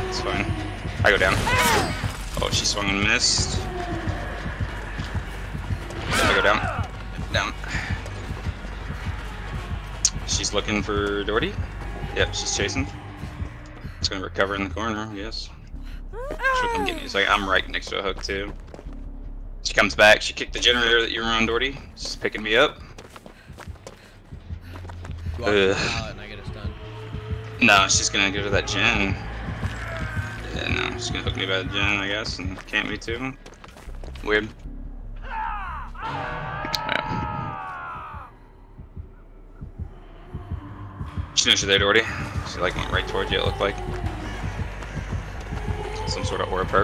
It's fine. I go down. Oh, she swung and missed. I go down. Down. She's looking for Doherty. Yep, she's chasing. It's gonna recover in the corner, I guess. She can get me. It's like I'm right next to a hook too. She comes back. She kicked the generator that you were on, Doherty. She's picking me up. Walk the pallet and I get a stun. No, she's gonna go to that gen. Yeah, no, she's gonna hook me by the gen, I guess, and camp me too. Weird. Yeah. She knows you're there, Doherty. She like went right towards you, it looked like. Some sort of aura perk.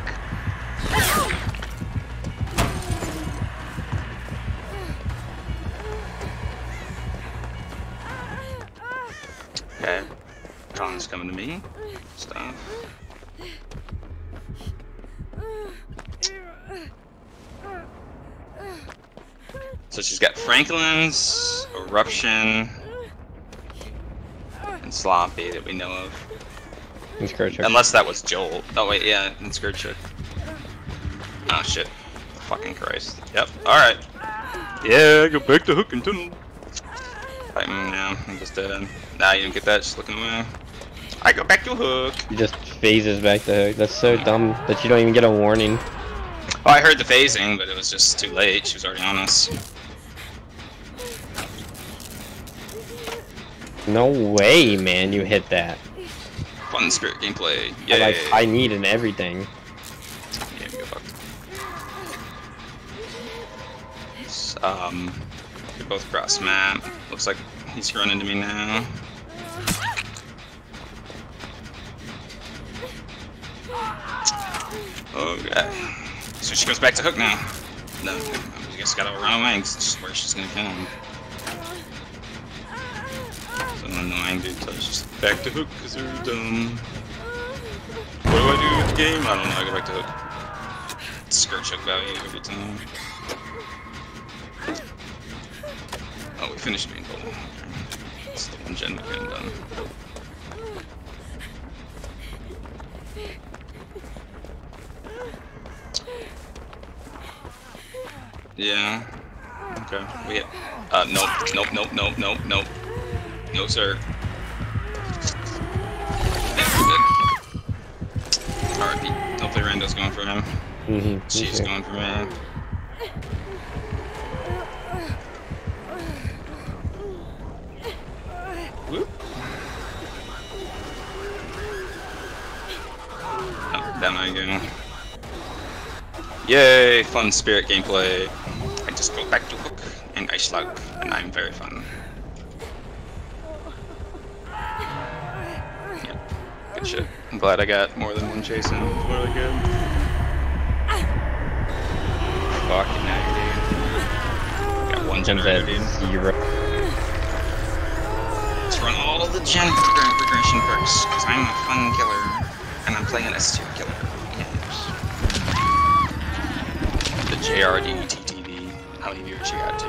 Okay. Kong's coming to me. Stop. So she's got Franklin's, Eruption, and Sloppy that we know of. And Scourge Hook. Unless that was Joel. Oh wait, yeah, and Scourge Hook. Oh shit. Fucking Christ. Yep, alright. Yeah, go back to Hook and Tunnel. Fight him now, I'm just dead. Nah, you didn't get that, just looking away. I go back to Hook. He just phases back to Hook. That's so dumb that you don't even get a warning. Oh, I heard the phasing, but it was just too late. She was already on us. No way, man, you hit that. Fun spirit gameplay. Yeah. Like, I need and everything. Yeah, go fuck. They're both cross map. Looks like he's running to me now. Okay. So she goes back to Hook now. No, I guess gotta run away because this is where she's gonna kill him. So annoying, dude. So it's just back to Hook because they're dumb. What do I do with the game? I don't know. I go back to Hook. Scourge Hook value every time. Oh, we finished being cool. It's the one gen we couldn't done. Yeah. Okay. We hit. Nope. Nope. Nope. Nope. Nope. Nope. No, sir. Yeah, good. Alright, hopefully Rando's going for him. She's going for me. Whoop. Oh, down I go. Yay! Fun spirit gameplay. I just go back to Hook and Ice Slug, and I'm very fun. Yeah, good shit. I'm glad I got more than one chasing. It was really good. Fucking now, dude. Got one generator, dude. 0. Let's run all the gen progression perks, because I'm a fun killer, and I'm playing an S tier killer. Yes. The JRD TTV. How many viewers you got, too?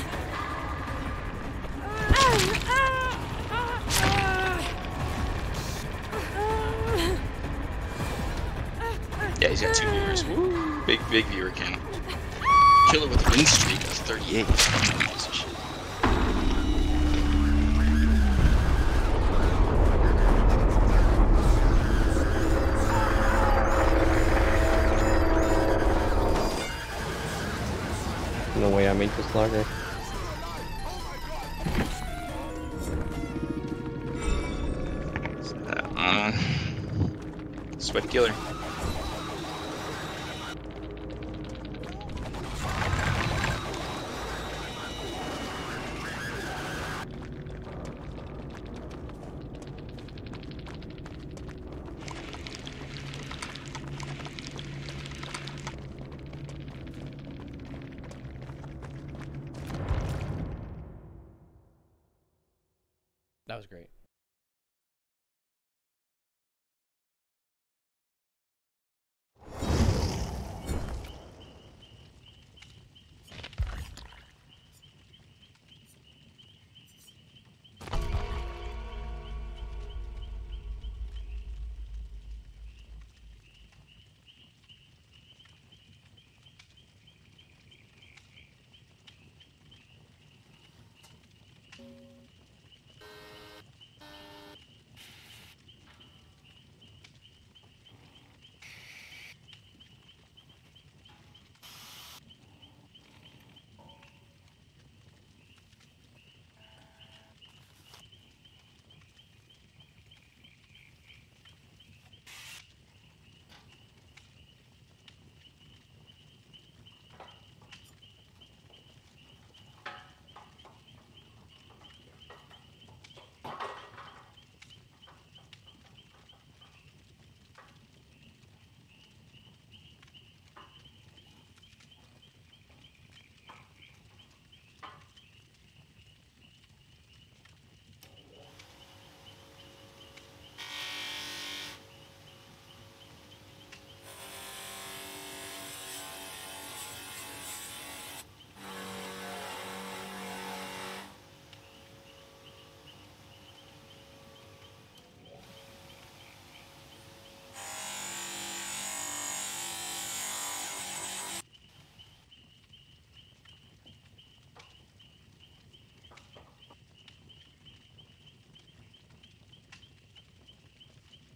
Yeah, he's got 2 viewers. Woo! Big viewer count. Killer with a win streak of 38. Piece of shit. No way I make this longer. Sweat killer. That was great.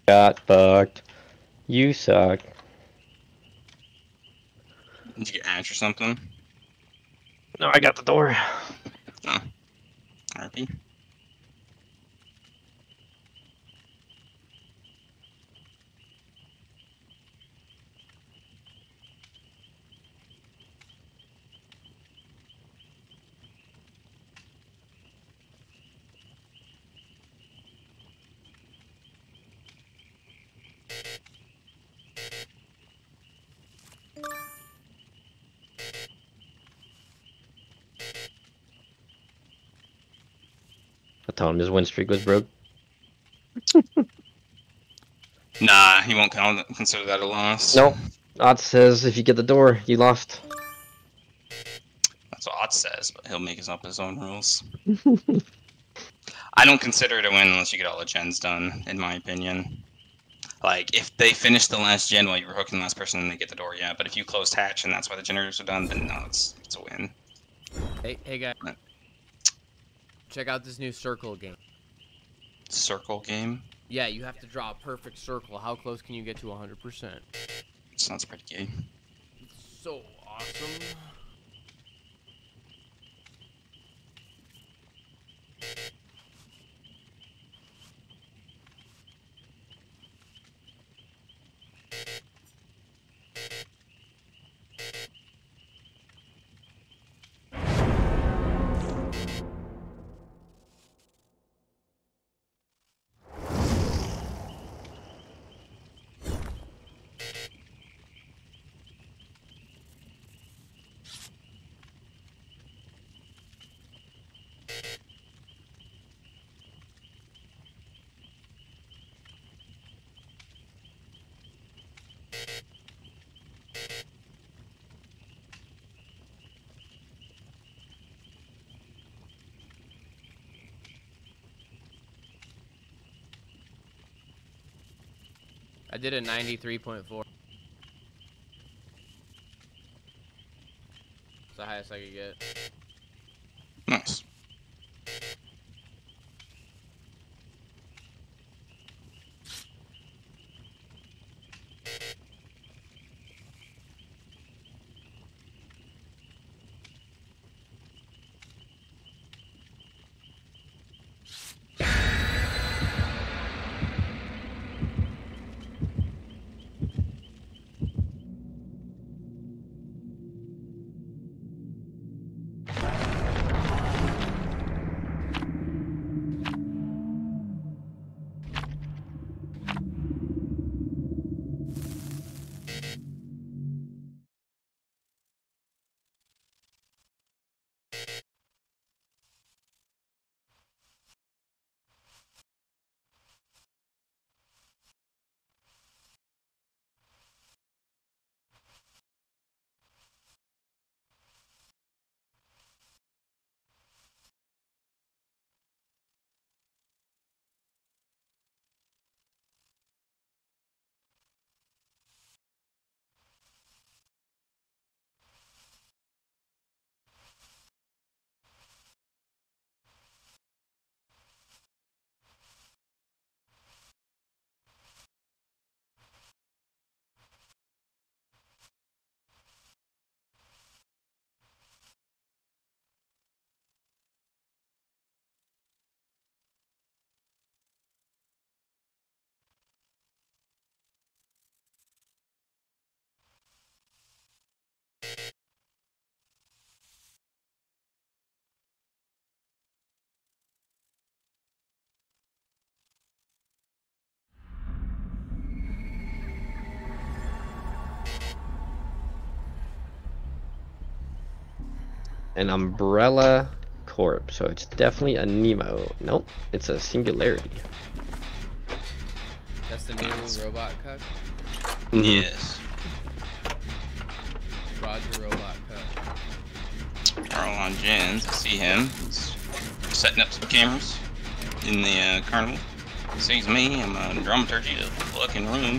Got fucked. You suck. Did you get Ash or something? No, I got the door. No. RP. I told him his win streak was broke. Nah, he won't consider that a loss. Nope. Ott says if you get the door, you lost. That's what Ott says, but he'll make up his own rules. I don't consider it a win unless you get all the gens done, in my opinion. Like, if they finish the last gen while you were hooking the last person and they get the door, yeah. But if you closed hatch and that's why the generators are done, then no, it's a win. Hey guys. Check out this new circle game. Circle game? Yeah, you have to draw a perfect circle. How close can you get to 100%? Sounds pretty gay. It's so awesome. I did a 93.4. It's the highest I could get. Nice. An Umbrella Corp, so it's definitely a Nemo. Nope, it's a Singularity. That's the new robot cut? Yes. Roger, robot cut. We're all on gens. I see him. He's setting up some cameras in the carnival. He sees me. I'm on dramaturgy of the fucking room.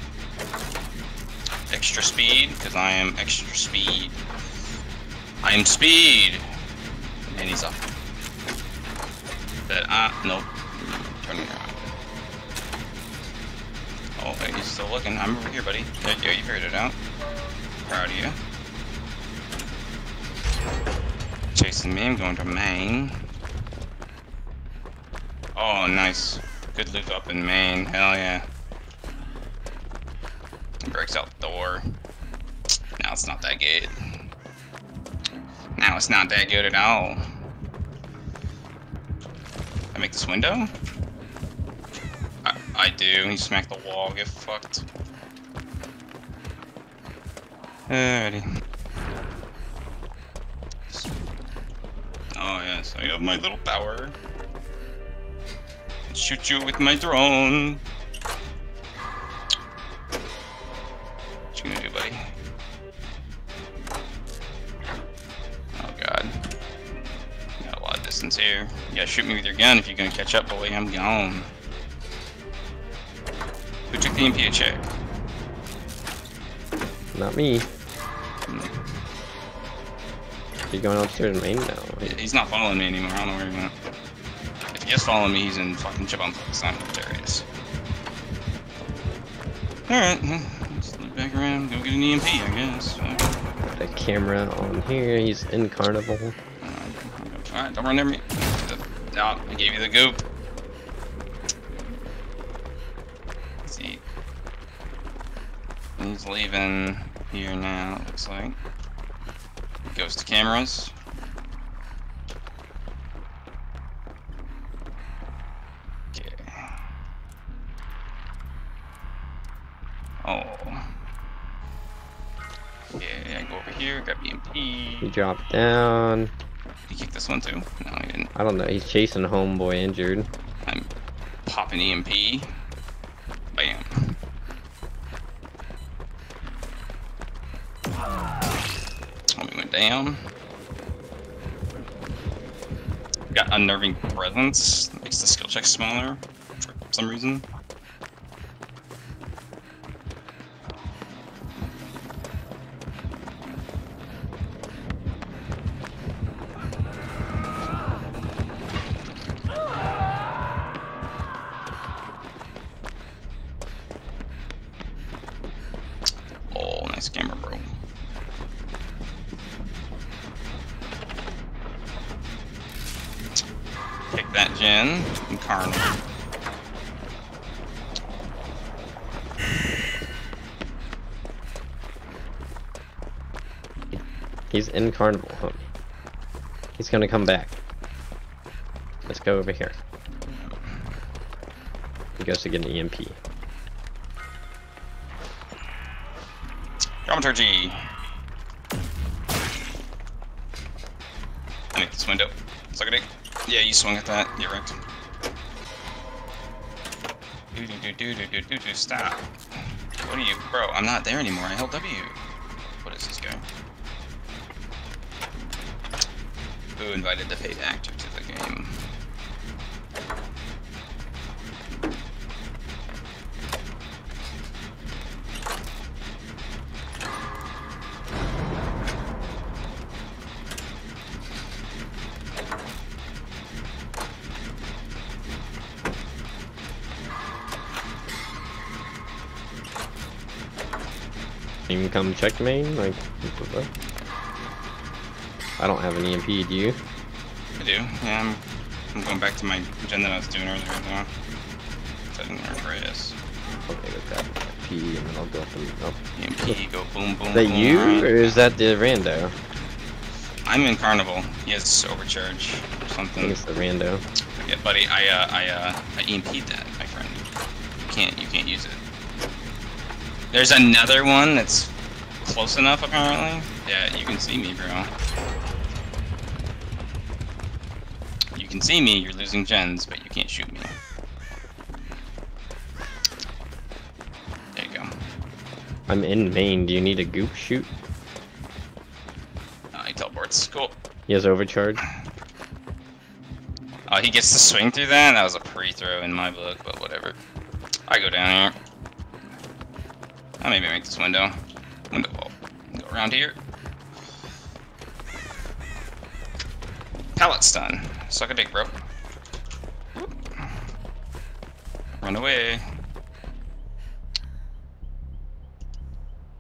Extra speed, because I am extra speed. I am speed! And he's up. But, nope. Turning around. Oh, hey, he's still looking. I'm over here, buddy. There you go, you figured it out. Proud of you. Chasing me, I'm going to main. Oh, nice. Good loot up in main. Hell yeah. Breaks out the door. Now it's not that good. Now it's not that good at all. I make this window? I do. He smacked the wall. Get fucked. Alrighty. Oh yes, I have my little tower. Shoot you with my drone. What you gonna do, buddy? Oh god. Got a lot of distance here. You gotta shoot me with your gun if you're gonna catch up, boy. I'm gone. Who took the MP check? Not me. He's going upstairs in main now. He's not following me anymore. I don't know where he went. If he is following me, he's in fucking Chibunflix. I'm hilarious. Alright, let's look back around. Go get an EMP, I guess. Got a camera on here. He's in carnival. Alright, don't run near me. No, I gave you the goop. Let's see. He's leaving here now, it looks like. Goes to cameras. Okay. Oh. Okay, I go over here, grab EMP. He dropped down. Did he kick this one too? No, he didn't. I don't know. He's chasing homeboy injured. I'm popping EMP. Bam. Homie went down. Got unnerving presence. Makes the skill check smaller for some reason. Oh, nice camera, bro. Kick that gen and carnival. He's in carnival, homie. He's gonna come back. Let's go over here. He goes to get an EMP. Dramaturgy. I make this window. Suck a dick. Yeah, you swung at that. You're right. Stop. What are you, bro? I'm not there anymore. I held W. What is this guy? Who invited the paid actor to the game? You can come check main, like, what? I don't have an EMP, do you? I do. Yeah, I'm going back to my gen that I was doing earlier now. Setting there for this. Okay, go grab my P and then I'll go up and up. EMP, go boom, boom, Is that boom, you, right. or is that the rando? I'm in Carnival. He has overcharge or I think something. it's the rando. Yeah, buddy, I EMP'd that, my friend. You can't use it. There's another one that's close enough, apparently. Yeah, you can see me, bro. You can see me, you're losing gens, but you can't shoot me. There you go. I'm in main. Do you need a goop shoot? He teleports. Cool. He has overcharge. Oh, he gets to swing through that? That was a pre-throw in my book, but whatever. I go down here. I'll maybe make this window. Window wall. Go around here. Pallet stun. Suck a dick, bro. Whoop. Run away.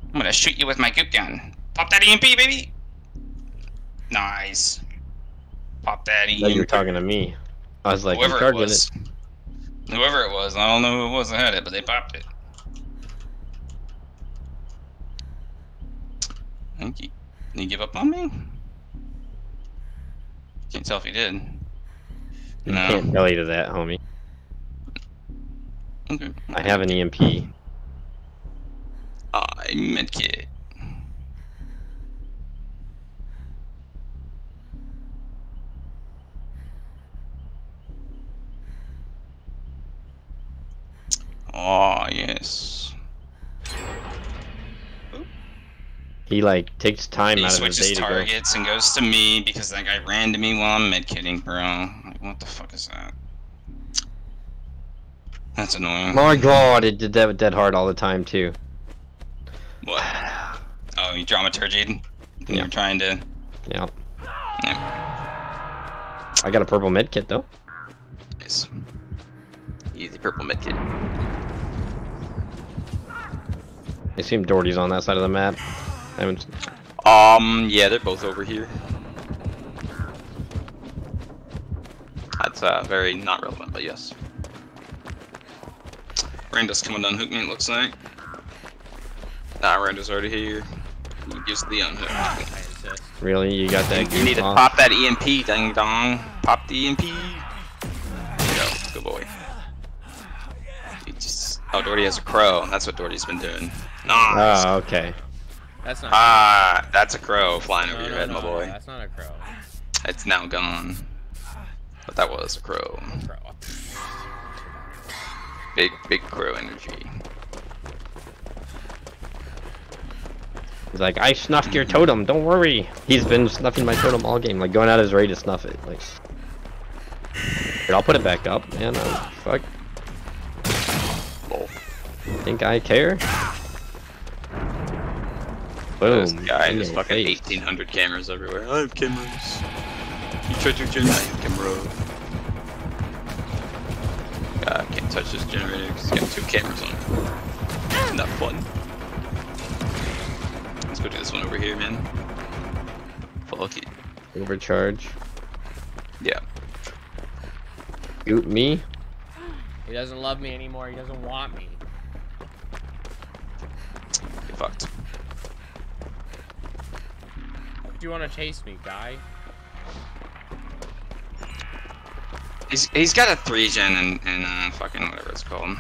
I'm gonna shoot you with my goop gun. Pop that EMP, baby! Nice. Pop that EMP. No, you were talking to me. I was like, Whoever I'm it charging was. Whoever it was, I don't know who it was that had it, but they popped it. Thank you. Did you give up on me? Can't tell if he did. You No. can't belly to that, homie. Okay. I have an EMP. I medkit. Oh, yes. He like takes time He out of his switches day to go. targets and goes to me because that guy ran to me while I'm medkitting, bro. Like, what the fuck is that? That's annoying. My god, it did that with Dead Hard all the time too. What? Oh, you dramaturgied? Yeah. You're trying to... Yeah. Yeah. I got a purple med kit though. Nice. Easy purple medkit. I assume Doherty's on that side of the map. I haven't... Yeah, they're both over here. That's very not relevant, but yes. Rando's coming to unhook me, it looks like. Nah, Rando's already here. He gives the unhook. I insist. Really? You got that? You need to off? pop that EMP, dang dong. Pop the EMP. There you go, good boy. He just... Oh, Doherty has a crow. That's what Doherty's been doing. Nice. Oh, okay. That's not. Ah, that's a crow flying over no, your no, head, no, my boy. That's not a crow. It's now gone. But that was a crow. Crow. Big crow energy. He's like, I snuffed your totem, don't worry. He's been snuffing my totem all game, like going out of his way to snuff it. Like, here, I'll put it back up, man. Fuck. Lol. Think I care? Boom. This guy in has your fucking face. 1,800 cameras everywhere. I have cameras. You tried to change my camera. I can't touch this generator because it's got 2 cameras on it. Not fun. Let's go do this one over here, man. Fuck it. Overcharge. Yeah. Goop me. He doesn't love me anymore. He doesn't want me. Get fucked. Do you want to chase me, guy? He's got a 3-gen and fucking whatever it's called.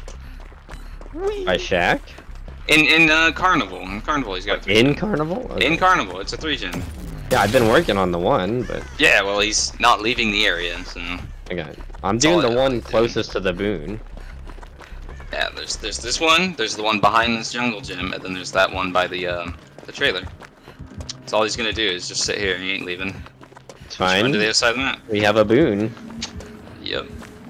By Shaq? In Carnival. In Carnival he's got a 3-gen. In Carnival? Okay. In Carnival, it's a 3-gen. Yeah, I've been working on the one, but Yeah, well he's not leaving the area, so okay. I'm That's doing all the I know one he's doing. closest to the boon. yeah, there's this one, there's the one behind this jungle gym, and then there's that one by the trailer. So all he's gonna do is just sit here, he ain't leaving. It's Just run fine. to the other side of the map. We have a boon. Yep.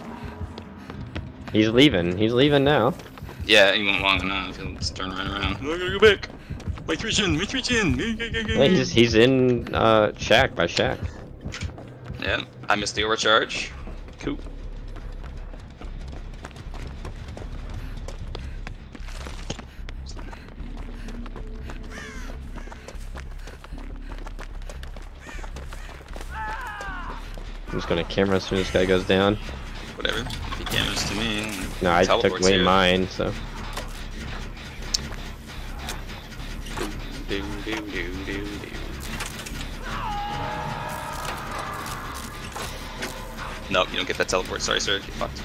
He's leaving. He's leaving now. Yeah, he won't long enough, he'll just turn right around. I gotta go back. My 3-gen. Wait, he's in Shack by Shack. Yeah, I missed the overcharge. Cool. I'm just gonna camera as soon as this guy goes down. Whatever. If he cameras to me. No, I took teleports away here. mine, so. Do, do, do, do, do. Nope, you don't get that teleport. Sorry, sir. Get fucked.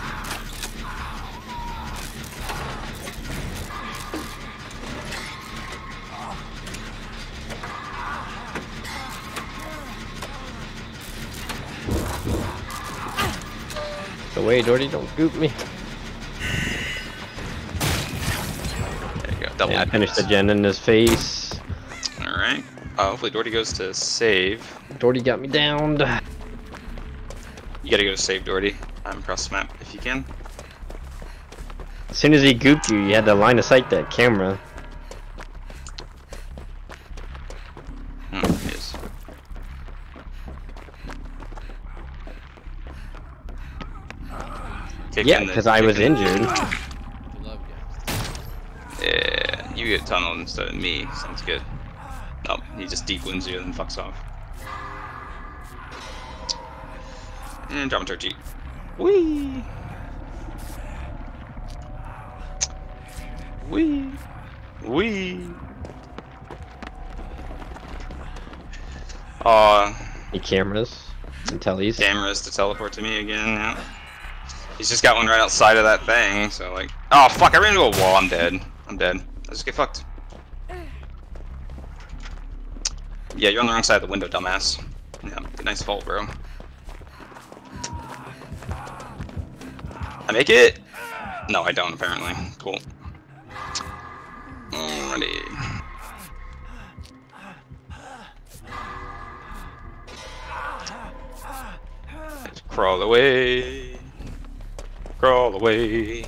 Go away, Doherty, don't goop me. There you go. Double. Yeah, I finished the gen in his face. Alright. Hopefully Doherty goes to save. Doherty got me downed. You gotta go to save Doherty. I'm across the map if you can. As soon as he gooped you, you had to line of sight that camera. Yes. Kick Yeah, in the- because I was kick in- injured. I love you. Yeah. You get tunneled instead of me. Sounds good. Nope, he just deep wins you and then fucks off. And dramaturgy. Whee! Whee! Whee! The cameras and tellies. Cameras to teleport to me again, yeah. He's just got one right outside of that thing, so like... Oh fuck, I ran into a wall, I'm dead. I'm dead. I just get fucked. Yeah, you're on the wrong side of the window, dumbass. Yeah, good nice fault, bro. I make it? No, I don't, apparently. Cool. Alrighty. Just crawl away. Crawl away.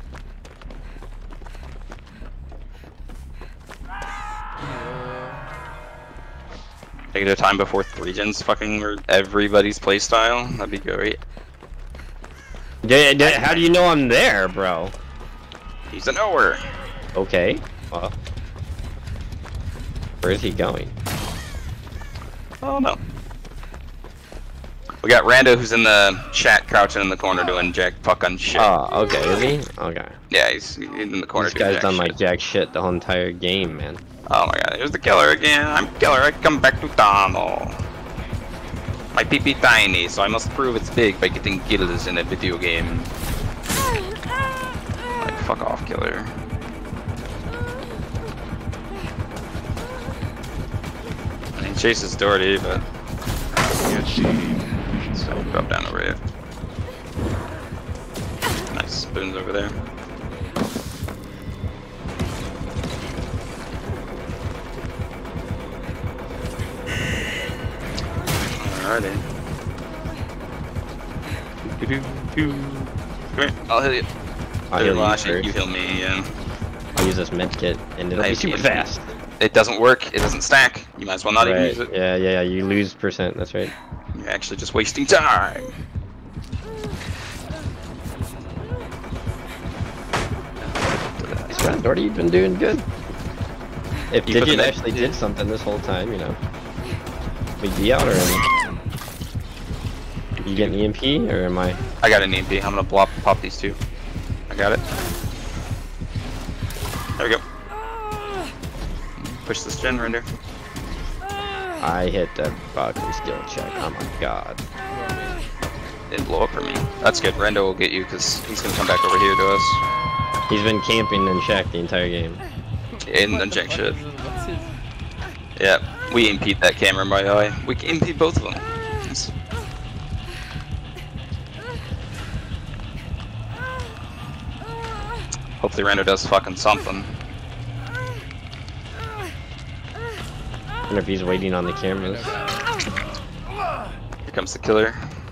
Take it a time before 3 gens fucking were everybody's playstyle. That'd be great. How do you know I'm there, bro? He's a nowhere. Okay. Well, where is he going? Oh no. We got Rando who's in the chat crouching in the corner doing jack fucking shit. Oh, okay. Is he? Okay. Yeah, he's in the corner This doing guy's jack done shit. like jack shit the whole entire game, man. Oh my god, here's the killer again. I'm killer, I come back to tunnel. My pee-pee tiny, so I must prove it's big by getting kills in a video game. Like, fuck off, killer. I mean, chases Doherty, but... So, drop down over here. Nice, spoons over there. Alrighty. Come here, I'll heal you. I'll heal you Lash it, first. you heal me, yeah. I'll use this med kit, and it'll be Nice, super EMP. fast. It doesn't work, it doesn't stack. You might as well not even Right. use it. Yeah. You lose percent. That's right. You're actually just wasting time. Yeah, Doherty, you've been doing good. If You put Digit the- actually did something this whole time, you know, we'd be out already. You get an EMP, or am I? I got an EMP, I'm gonna pop these two. I got it. There we go. Push this gen render. I hit the fucking skill check. Oh my god. Didn't blow up for me. That's good, Rendo will get you because he's gonna come back over here to us. He's been camping in shack the entire game. In the jack shit. Yeah, we EMP'd that camera by the way. We EMP'd both of them. Nice. Hopefully Rando does fucking something. I wonder if he's waiting on the cameras. Here comes the killer.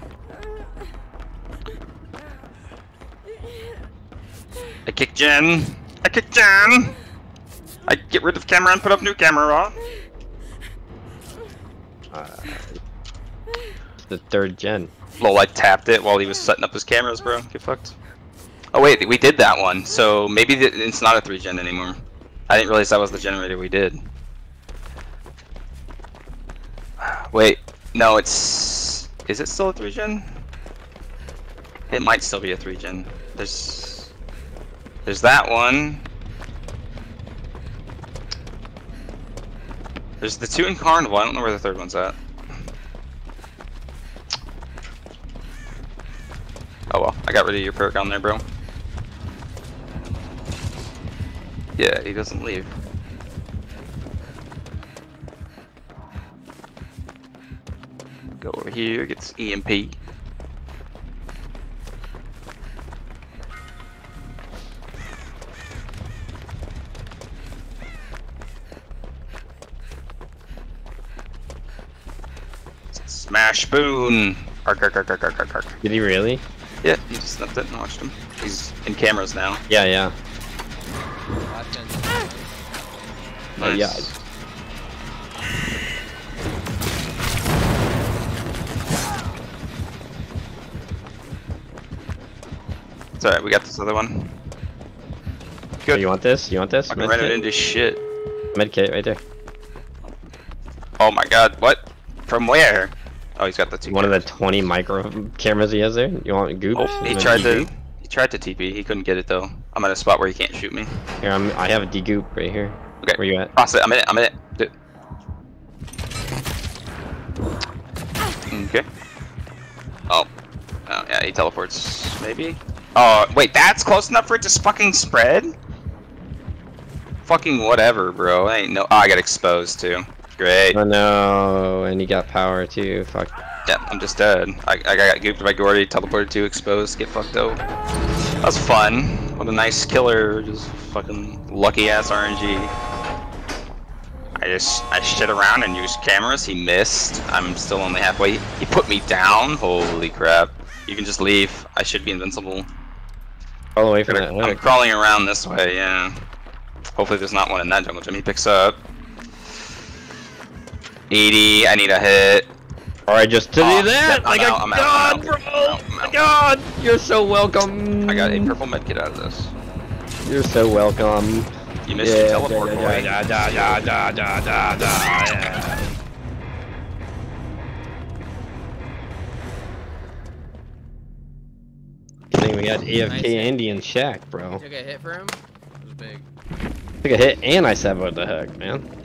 I kick Jen. I kick Jen. I get rid of camera and put up new camera. The 3rd gen. Lol, I tapped it while he was setting up his cameras, bro. Get fucked. Oh wait, we did that one. So maybe it's not a 3 gen anymore. I didn't realize that was the generator we did. Wait, no, it's... Is it still a 3 gen? It might still be a 3 gen. There's that one. There's the 2 in Carnival. I don't know where the 3rd one's at. Oh well, I got rid of your perk on there, bro. Yeah, he doesn't leave. Go over here, gets EMP. Smash spoon! Ark, ark, ark, ark, ark, ark, ark. Did he really? Yeah, he just snuffed it and watched him. He's in cameras now. Yeah. Nice. Yeah. It's alright, we got this other one. Good. You want this? You want this? Fucking ran it into shit. Medkit right there. Oh my god, what? From where? Oh, he's got the two. One of the 20 micro cameras he has there. You want goop? Oh, he tried to TP. He couldn't get it though. I'm at a spot where he can't shoot me. Here, I have a degoop right here. Okay. Where you at? Cross it. I'm in it. Okay. Oh. Oh yeah, he teleports. Maybe. Oh wait, that's close enough for it to fucking spread? Fucking whatever, bro. I ain't no. Oh, I got exposed too. Great. Oh no, and he got power too. Fuck. Yeah, I'm just dead. I got gooped by Gordy, teleported to exposed, get fucked up. That was fun. What a nice killer, just fucking lucky ass RNG. I shit around and used cameras, he missed. I'm still only halfway. He put me down, holy crap. You can just leave, I should be invincible. All the way from that I'm hook. crawling around this way, yeah. Hopefully there's not one in that jungle gym he picks up. 80, I need a hit. Alright, just to do that! I'm out, I'm out, bro! I'm out. God! You're so welcome! I got a purple medkit out of this. You're so welcome. You missed your teleport, boy. Yeah. I think we got AFK Nice. Andy and Shaq, bro. Took a hit for him. It was big. Took a hit and I said what the heck, man. Dude.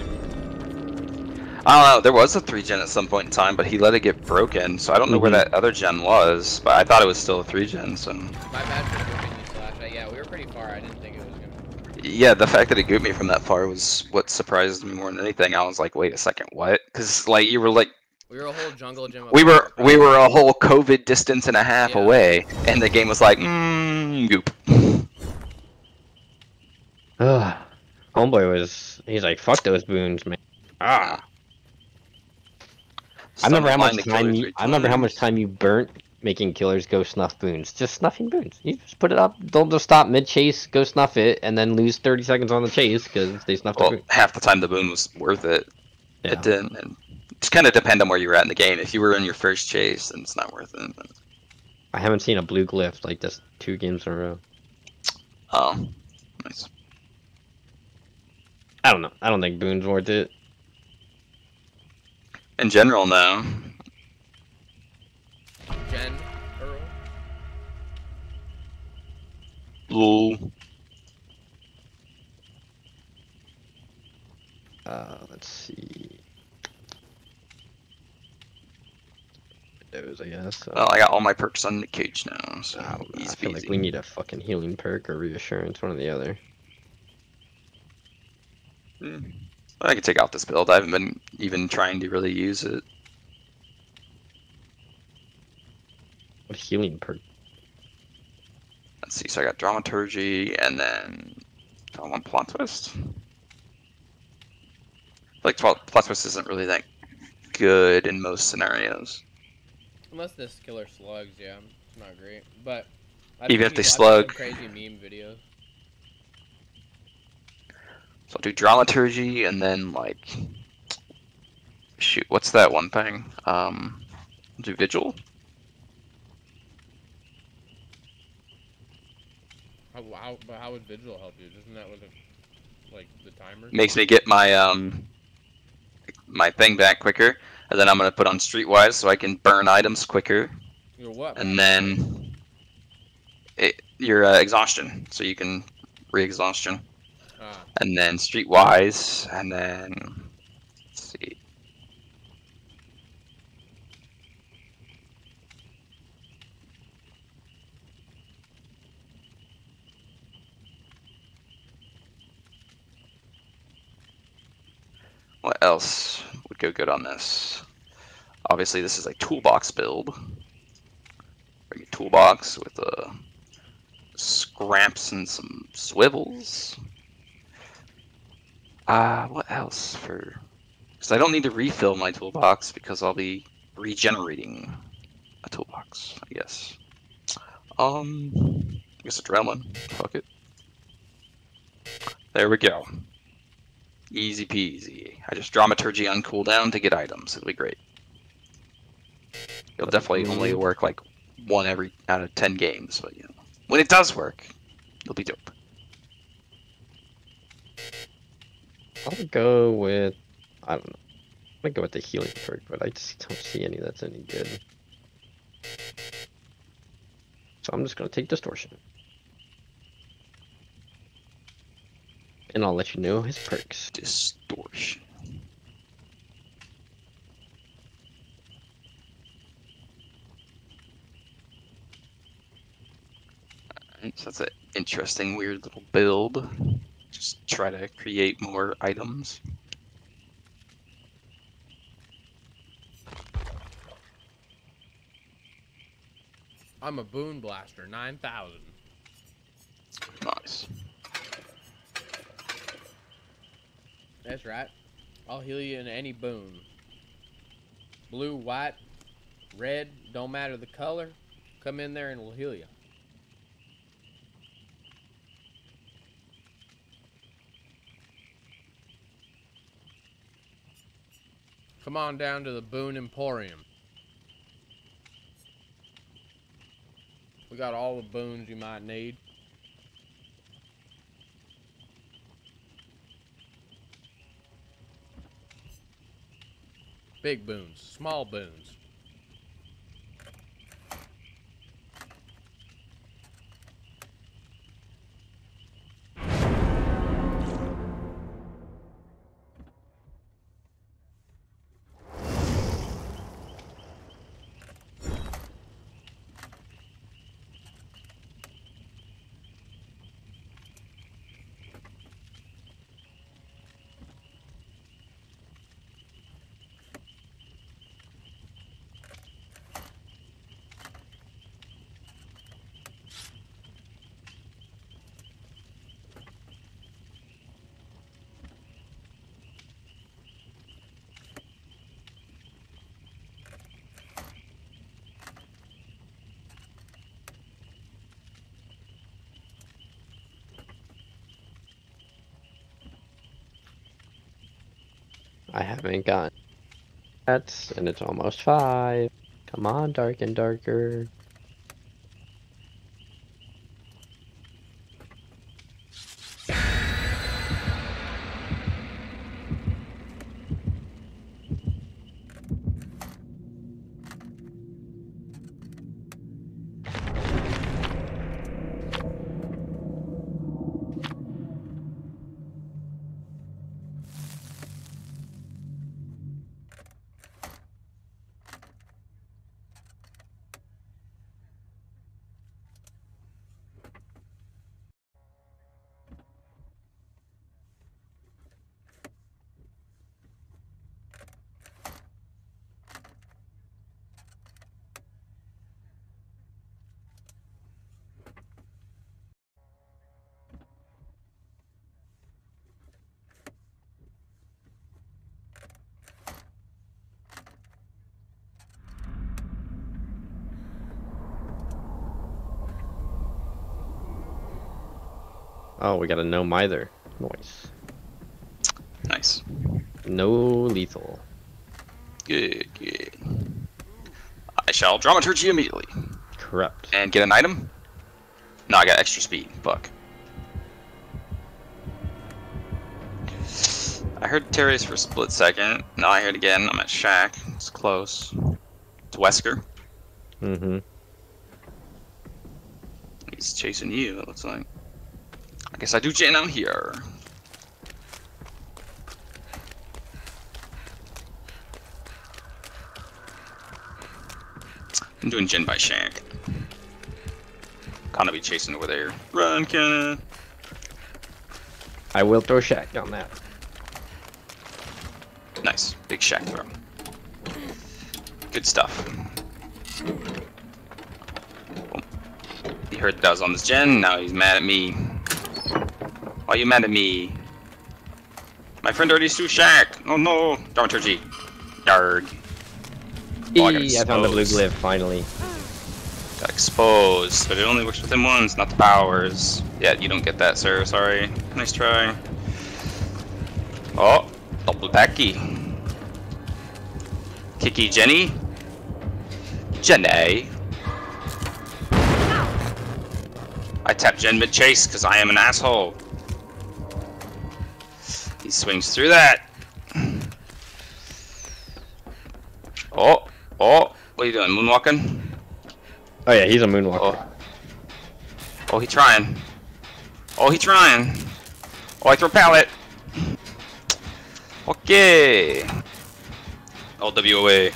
I don't know, there was a 3-gen at some point in time, but he let it get broken, so I don't know where that other gen was, but I thought it was still a 3-gen, so... My bad for moving you slash. Yeah, we were pretty far. I didn't think it was gonna. Yeah, the fact that it gooped me from that far was what surprised me more than anything. I was like, wait a second, what? Because, like, you were like... We were a whole jungle gym. We were a whole COVID distance and a half Yeah. away, and the game was like, goop. Ugh. Homeboy was, he's like, fuck those boons, man. Ah. I remember how much time you burnt making killers go snuff boons. Just snuffing boons. You just put it up, they'll just stop mid-chase, go snuff it, and then lose 30 seconds on the chase because they snuffed the Well, boon. half the time the boon was worth it. Yeah. It didn't. And just kind of depend on where you were at in the game. If you were in your first chase, then it's not worth it. But... I haven't seen a blue glyph like this 2 games in a row. Oh, nice. I don't know. I don't think boon's worth it. In general, no. Gen Earl. Lol. Let's see. Those, I guess. Well, I got all my perks on the cage now, so I don't know. I easy feel like peasy. we need a fucking healing perk or reassurance, one or the other. I could take out this build. I haven't been even trying to really use it. What healing perk? Let's see. So I got dramaturgy, and then do I want plot twist? Like plot twist isn't really that good in most scenarios. Unless this killer slugs, yeah, it's not great. But Even if they I've seen slug. some crazy meme videos. So I'll do dramaturgy, and then like, shoot, what's that one thing? Do vigil. But how would Vigil help you? Isn't that what the timer? Makes me get my my thing back quicker, and then I'm gonna put on Streetwise so I can burn items quicker, Your what? and then your exhaustion, so you can re-exhaustion, and then Streetwise, and then let's see. What else would go good on this? Obviously, this is a toolbox build. Bring a toolbox with scramps and some swivels. What else for? Because I don't need to refill my toolbox because I'll be regenerating a toolbox, I guess. I guess adrenaline. Fuck it. There we go. Easy peasy. I just dramaturgy on cooldown to get items. It'll be great. It'll definitely only work like 1 every out of 10 games, but you know, when it does work, it'll be dope. I'll go with, I don't know. I'm gonna go with the healing perk, but I just don't see any that's any good. So I'm just gonna take distortion. And I'll let you know his perks. Distortion. So that's an interesting, weird little build. Just try to create more items. I'm a boon blaster, 9,000. Nice. That's right. I'll heal you in any boon. Blue, white, red, don't matter the color. Come in there and we'll heal you. Come on down to the Boon Emporium. We got all the boons you might need. Big boons, small boons. I haven't gotten that, and it's almost 5. Come on, dark and darker. Oh, we got a no mither. Nice. Nice. No lethal. Good, good. I shall dramaturgy immediately. Corrupt. And get an item? No, I got extra speed. Fuck. I heard Terrius for a split second. Now I hear it again. I'm at Shack. It's close. It's Wesker. Mm-hmm. He's chasing you, it looks like. I guess I do Jane out here. I'm doing Jin by Shack. Gonna be chasing over there. Run, Kenna. I will throw Shack down that. Nice. Big Shack throw. Good stuff. He heard that I was on this gen, now he's mad at me. Why are you mad at me? My friend already threw Shack! Oh no! Dramaturgy. Yarg. Oh, I found the blue glyph, finally. Got exposed, but it only works with him once, not the powers. Yeah, you don't get that, sir. Sorry. Nice try. Oh, double tacky. Kiki Jenny. Jenny. I tap Jen mid chase because I am an asshole. He's swings through that. Oh, what are you doing? Moonwalking? Oh yeah, he's a moonwalker. Oh, he trying. Oh, he trying. Oh, I throw pallet. Okay. LWOA.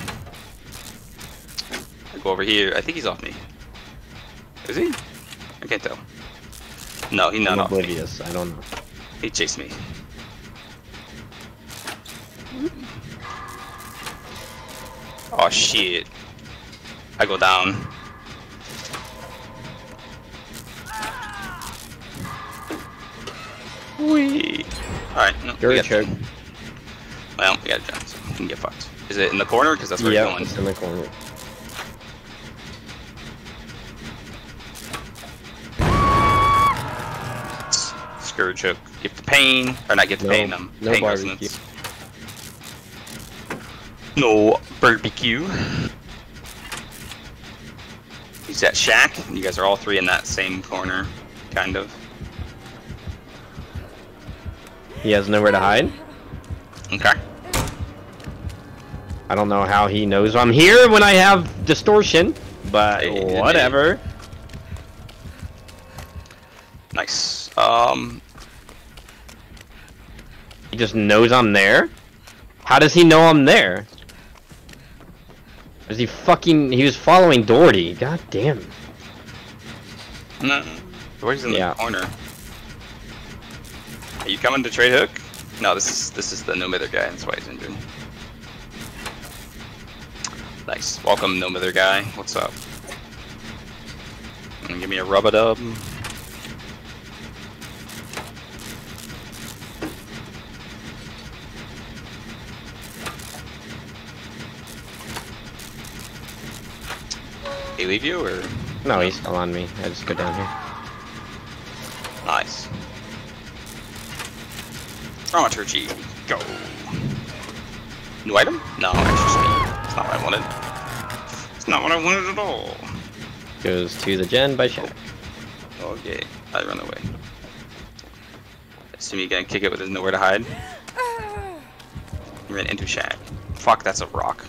I go over here. I think he's off me. Is he? I can't tell. No, he's not I'm off me. oblivious. I don't know. He chased me. Oh shit. I go down. Whee. Alright, no, we got choke. Well, we got a jump, so we can get fucked. Is it in the corner? Because that's where Yeah, it's going. it's in the corner. Scourge hook. Get the pain. Or not get the pain, no pain barbecue. resonance. No barbecue. He's at shack. You guys are all three in that same corner, kind of. He has nowhere to hide. Okay. I don't know how he knows I'm here when I have distortion, but Hey, whatever. Nice. He just knows I'm there? How does he know I'm there? Is he fucking... He was following Doherty. God damn. No. Where's in Yeah. the corner? Are you coming to trade hook? No, this is the no mither guy. That's why he's injured. Nice. Welcome, no mither guy. What's up? Give me a rub-a-dub. He leave you or? No, he's still on me. I just go down here. Nice. Dramaturgy, go. New item? No, extra speed. It's not what I wanted. It's not what I wanted at all. Goes to the gen by Shaq. Okay, I run away. See me again, kick it with his nowhere to hide. Ran into Shaq. Fuck, that's a rock.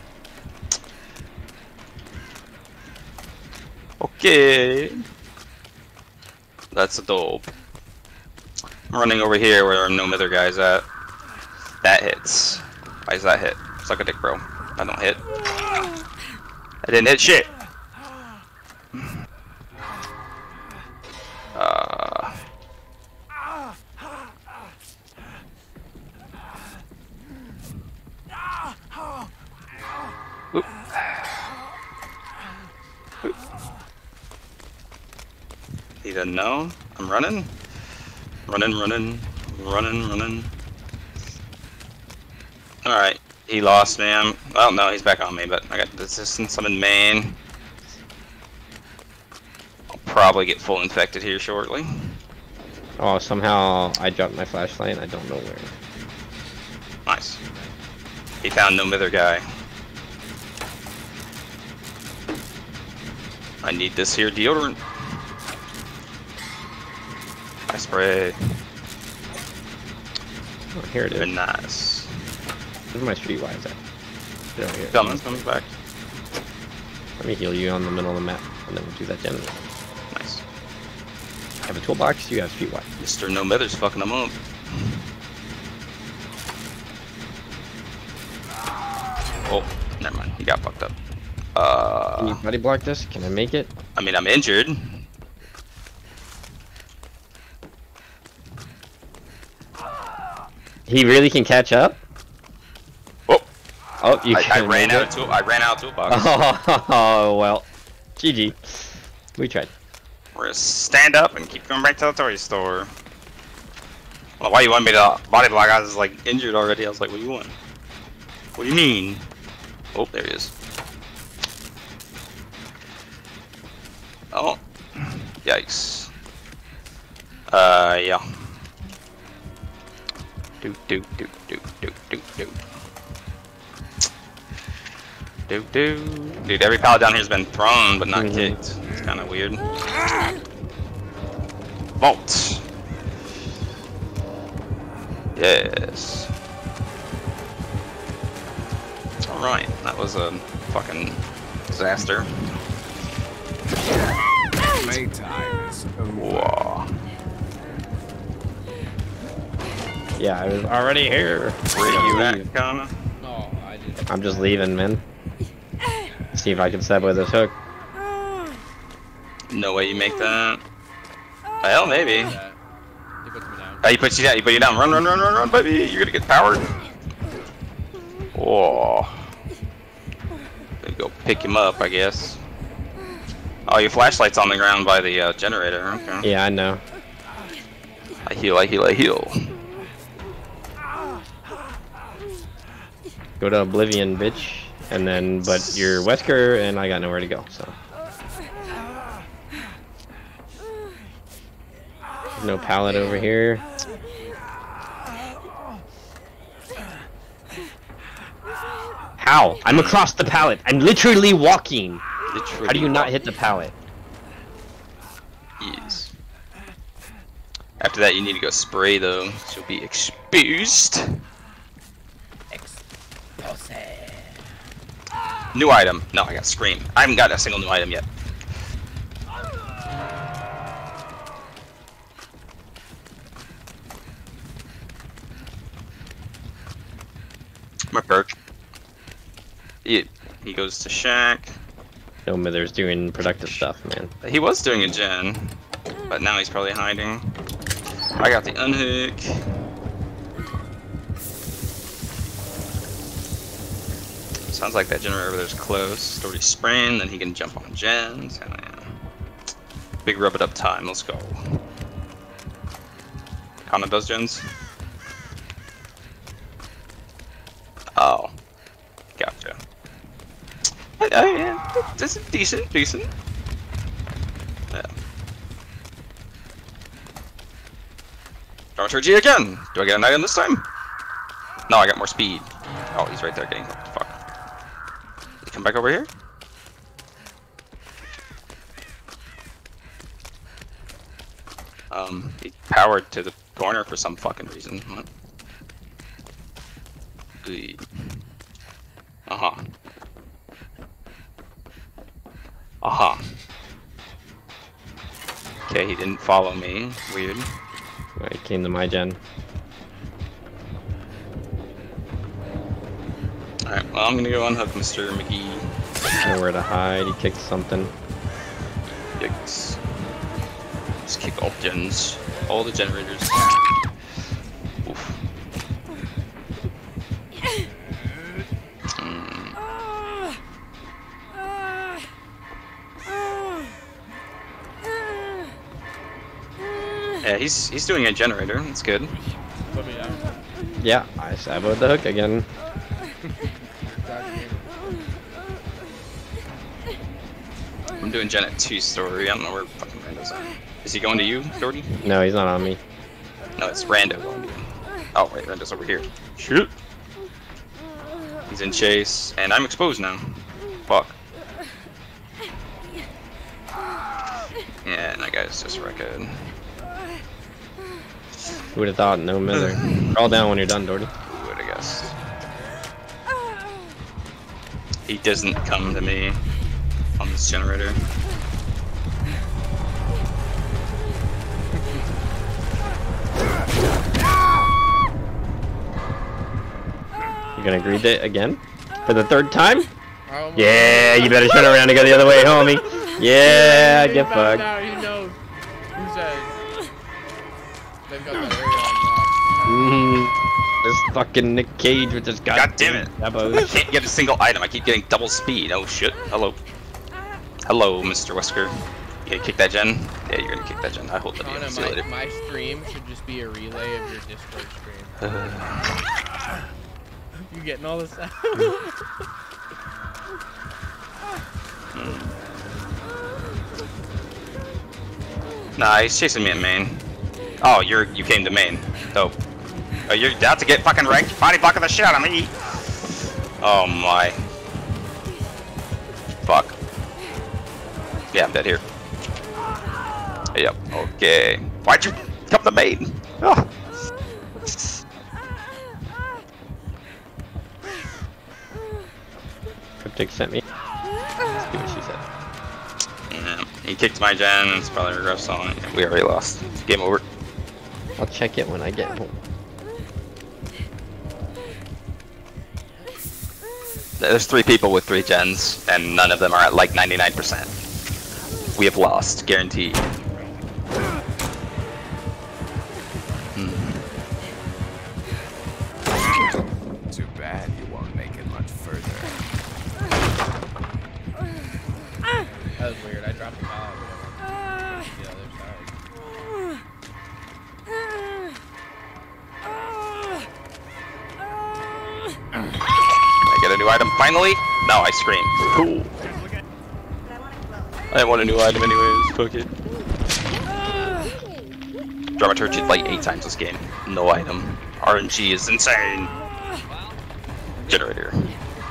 Okay. That's a dope. I'm running over here where our no mither guy's at. That hits. Why does that hit? Suck a dick, bro. I don't hit. I didn't hit shit. Oop. Oop. He doesn't know. I'm running. Running. Alright, he lost me. Well, no, he's back on me, but I got resistance. I'm in main. I'll probably get full infected here shortly. Oh, somehow I dropped my flashlight. I don't know where. Nice. He found no mither guy. I need this here deodorant. I spray. Oh, here it is. Very nice. Where's my streetwise at? Get over here. Comes back. Let me heal you on the middle of the map, and then we'll do that gen. Nice. I have a toolbox. You have streetwise. Mr. No Mither's fucking him up. Oh, never mind. He got fucked up. Can you body block this? Can I make it? I mean, I'm injured. He really can catch up? Oh, Oh, you I can ran make out it? of tool. I ran out of toolbox. Oh, well. GG. We tried. We're gonna stand up and keep going back to the toy store. Well, why you want me to body block? I was like injured already. I was like, what do you want? What do you mean? Oh, there he is. Oh, yikes. Yeah. Do. Dude, every pallet down here has been thrown but not kicked. It's kind of weird. Vault. Yes. Alright, that was a fucking disaster. Playtime is over. Whoa. Yeah, I was already here. Where are you at, Kana? Oh, I just. I'm just leaving, man. See if I can stab with this hook. No way you make that. Well, maybe. He puts me down. Oh, he puts you down. You put you down. Run, run, run, run, run, baby. You're gonna get powered. Whoa. Gonna go pick him up, I guess. Oh, your flashlight's on the ground by the generator. Okay. Yeah, I know. I heal, I heal, I heal. Go to Oblivion, bitch. And then, but you're Wesker, and I got nowhere to go, so. No pallet over here. How? I'm across the pallet. I'm literally walking. Literally How do you not hit the pallet? Yes. After that, you need to go spray though, so you'll be exposed. New item. No, I got Scream. I haven't got a single new item yet. My perk. He goes to Shack. No, Mither's doing productive stuff, man. He was doing a gen, but now he's probably hiding. I got the unhook. Sounds like that generator over there's close. It's already spraying, then he can jump on gens. Hell yeah. Big rub it up time, let's go. Kana does gens? Oh. Gotcha. Yeah, this is decent. Yeah. Dramaturgy again! Do I get an item this time? No, I got more speed. Oh, he's right there getting hooked. Fuck. Did he come back over here? He powered to the corner for some fucking reason. What? Uh-huh. Uh-huh. Okay, he didn't follow me. Weird. He came to my gen. Alright, well, I'm gonna go unhook Mr. McGee. Nowhere to hide. He kicked something. Yikes. Just kick all gens. All the generators. Oof. Yeah, he's doing a generator. That's good. Put me down. Yeah, I stab with the hook again. I'm doing gen at 2-story. I don't know where fucking Rando's at. Is he going to you, Doherty? No, he's not on me. No, it's Rando going to you. Oh, wait, Rando's over here. Shoot! He's in chase, and I'm exposed now. Fuck. Yeah, and that guy's just wrecked. Who would have thought? No Mither. Crawl down when you're done, Doherty. Who would have guessed? He doesn't come to me on this generator. You gonna greet it again? For the third time? Oh, Yeah, you better turn around and go the other way, homie. Yeah, get fucked. Now he knows. Who says? They've got that area unlocked. This fucking Nick Cage with this God damn it! I Dabos. can't get a single item. I keep getting double speed. Oh shit. Hello. Hello, Mr. Wesker. You gonna kick that gen? Yeah, you're gonna kick that gen. I hold the deal. Kana, See you later. my stream should just be a relay of your Discord stream. You getting all this out? Nah, he's chasing me in main. Oh, you came to main. Dope. Oh, you're about to get fucking wrecked. Body blocking the shit out of me. Oh my. Fuck. Yeah, I'm dead here. Yep. Okay. Why'd you come to main? Oh. Cryptic sent me. Let's see what she said. Yeah, he kicked my gen. It's probably regress on it. We already lost. Game over. I'll check it when I get home. There's 3 people with 3 gens, and none of them are at like 99%. We have lost, guaranteed. Too bad you won't make it much further. That was weird. I dropped the ball. The other side. I get a new item finally? No, I screamed. Cool. I want a new item anyways. Fuck it. Dramaturgy like 8 times this game. No item. RNG is insane. Generator.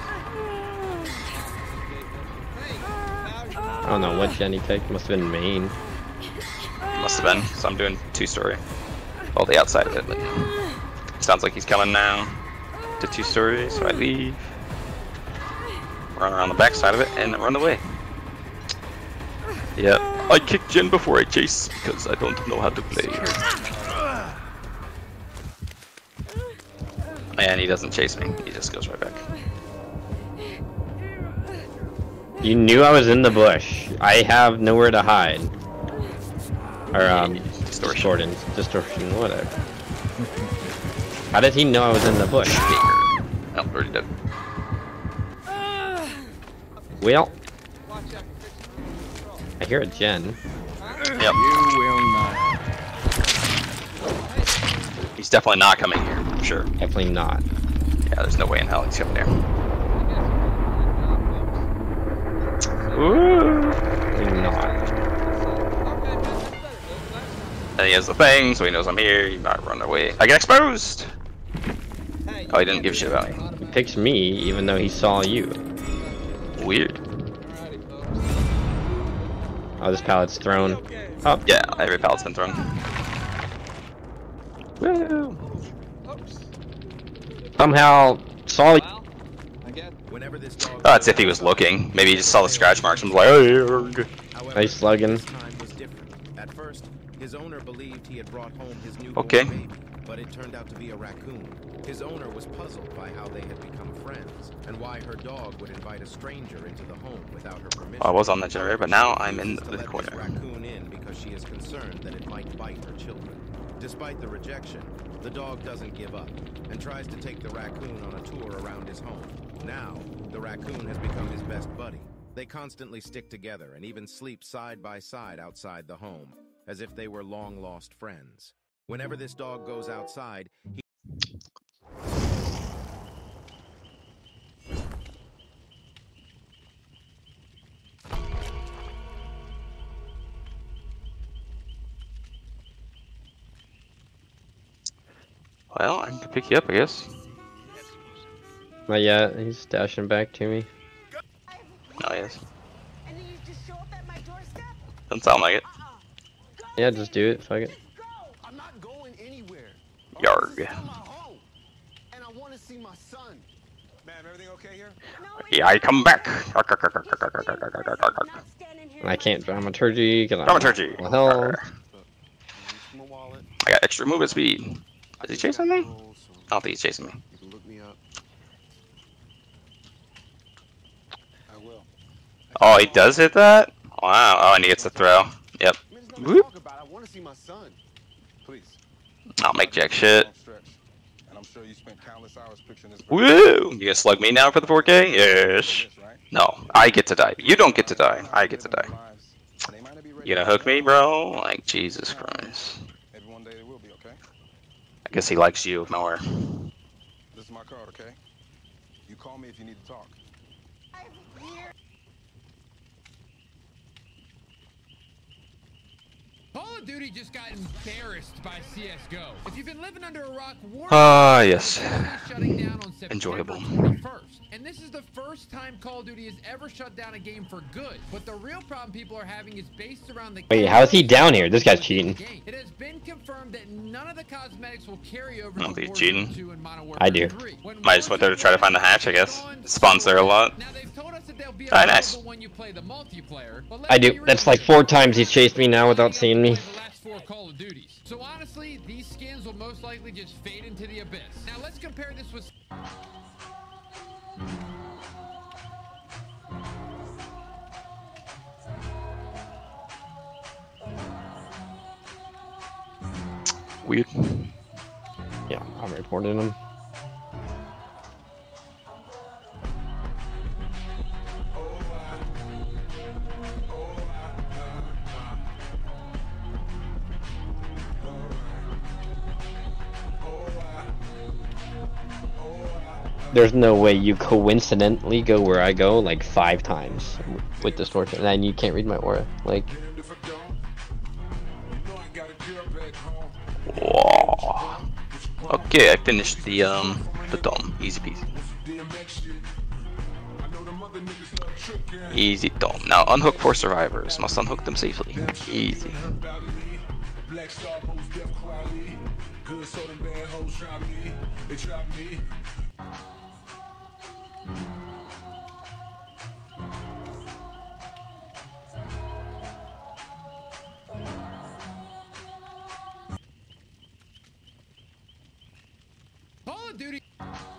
I don't know what gen he picked. Must have been main. Must have been. So I'm doing 2-story. Well, the outside of it, but sounds like he's coming now to 2-story. So I leave. Run around the back side of it and run away. Yeah, I kick Jen before I chase because I don't know how to play. And he doesn't chase me, he just goes right back. You knew I was in the bush. I have nowhere to hide. Or distortion, whatever. How did he know I was in the bush? Oh, already did. Well, I hear a gen. Yep. You will not. He's definitely not coming here, for sure. Definitely not. Yeah, there's no way in hell he's coming here. Ooh. Definitely not. And he has the thing, so he knows I'm here. He might run away. I get exposed! Oh, he didn't give a shit about me. He picks me even though he saw you. Weird. Oh, this pallet's thrown up. Yeah, every pallet's been thrown. Woo! Somehow saw you. Oh, that's if he was looking. Maybe he just saw the scratch marks and was like, oh, Nice slugging. At first, his owner believed he had brought home his newborn Okay. baby, but it turned out to be a raccoon. His owner was puzzled by how they had become friends and why her dog would invite a stranger into the home without her permission. I was on the generator, but now I'm in She the let this corner. raccoon in because she is concerned that it might bite her children. Despite the rejection, the dog doesn't give up and tries to take the raccoon on a tour around his home. Now, the raccoon has become his best buddy. They constantly stick together and even sleep side by side outside the home, as if they were long-lost friends. Whenever this dog goes outside, he Well, I can pick you up, I guess. Not yet. He's dashing back to me. Oh, yes. And then you just show up at my doorstep? Doesn't sound like it. Yeah, just do it. Fuck it. Go! I'm not going anywhere. Yarg. This is my home. And I want to see my son. Ma'am, everything okay here? No, Yeah, I come back. I'm not standing here. And I can't dramaturgy. Dramaturgy. What the hell? My wallet. I got extra movement speed. Is he chasing me? I don't think he's chasing me. You can look me up. I will. Oh, he does hit that? Wow. Oh, and he gets the throw. Yep. Whoop. I want to see my son. Please. I'll make jack shit. Long stretch. And I'm sure you spent countless hours picturing this. Woo! You gonna slug me now for the 4K? Yes. This, right? No, I get to die. You don't get to die. I get to die. They might not be ready You gonna hook me, bro? Like, Jesus Christ. Maybe one day they will be, okay? I guess he likes you more. This is my card, okay? You call me if you need to talk. Call of Duty just got embarrassed by CSGO. If you've been living under a rock, War Ah, yes. shutting down on September Enjoyable. 21st. And And this is the first time Call of Duty has ever shut down a game for good. But the real problem people are having is based around the... Wait, how is he down here? This guy's cheating. It has been confirmed that none of the cosmetics will carry over I don't to think he's cheating. 2 and Modern Warfare I do. 3. Might just went there to try to find the hatch, I guess. It spawns there a lot. Now they've told us that they'll be Ah, nice. available when you play the multiplayer. But I do. That's like 4 times he's chased me now without seeing me. The last 4 Call of Duties. So honestly, these skins will most likely just fade into the abyss. Now let's compare this with... Weird. Yeah, I'm reporting him. There's no way you coincidentally go where I go like 5 times with distortion, and you can't read my aura. Like, whoa. Okay, I finished the dome. Easy peasy. Easy dome. Now unhook 4 survivors. Must unhook them safely. Easy. Call of Duty...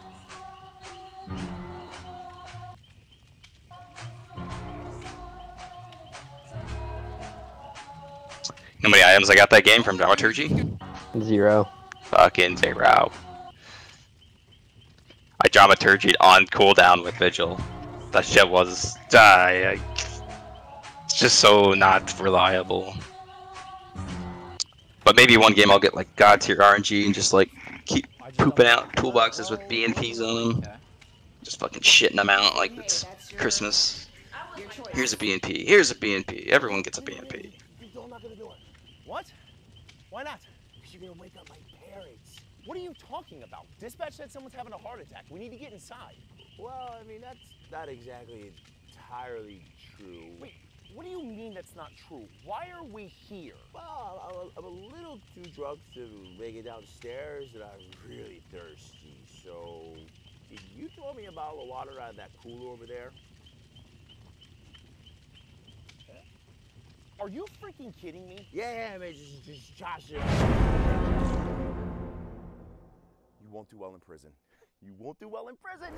How many items I got that game from Dramaturgy? 0. Fucking 0. I dramaturgied on cooldown with Vigil. That shit was... it's just so not reliable. But maybe one game I'll get like god tier RNG and just like keep pooping out toolboxes with BNPs on them. Just fucking shitting them out like it's Christmas. Here's a BNP, here's a BNP, everyone gets a BNP. What? Why not? Because you're gonna wake up my parents. What are you talking about? Dispatch said someone's having a heart attack. We need to get inside. Well, I mean, that's not exactly entirely true. Wait, what do you mean that's not true? Why are we here? Well, I'm a little too drunk to make it downstairs, and I'm really thirsty. So, can you throw me a bottle of water out of that cooler over there? Are you freaking kidding me? Yeah, man, just Josh. You won't do well in prison. You won't do well in prison.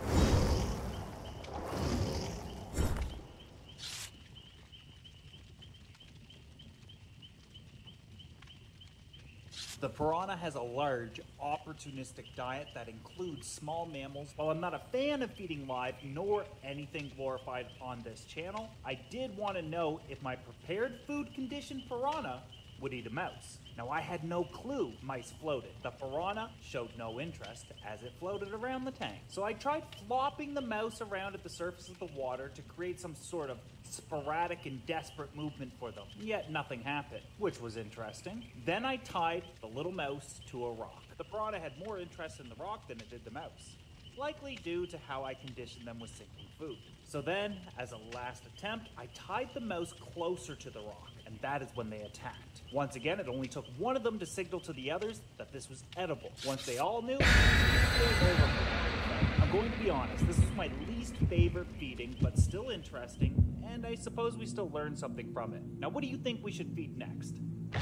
The piranha has a large, opportunistic diet that includes small mammals. While I'm not a fan of feeding live, nor anything glorified on this channel, I did want to know if my prepared food conditioned piranha would eat a mouse. Now, I had no clue mice floated. The piranha showed no interest as it floated around the tank. So I tried flopping the mouse around at the surface of the water to create some sort of sporadic and desperate movement for them. Yet nothing happened, which was interesting. Then I tied the little mouse to a rock. The piranha had more interest in the rock than it did the mouse, likely due to how I conditioned them with sinking food. So then, as a last attempt, I tied the mouse closer to the rock, and that is when they attacked. Once again, it only took one of them to signal to the others that this was edible. Once they all knew, it was over for them. I'm going to be honest, this is my least favorite feeding, but still interesting, and I suppose we still learned something from it. Now, what do you think we should feed next?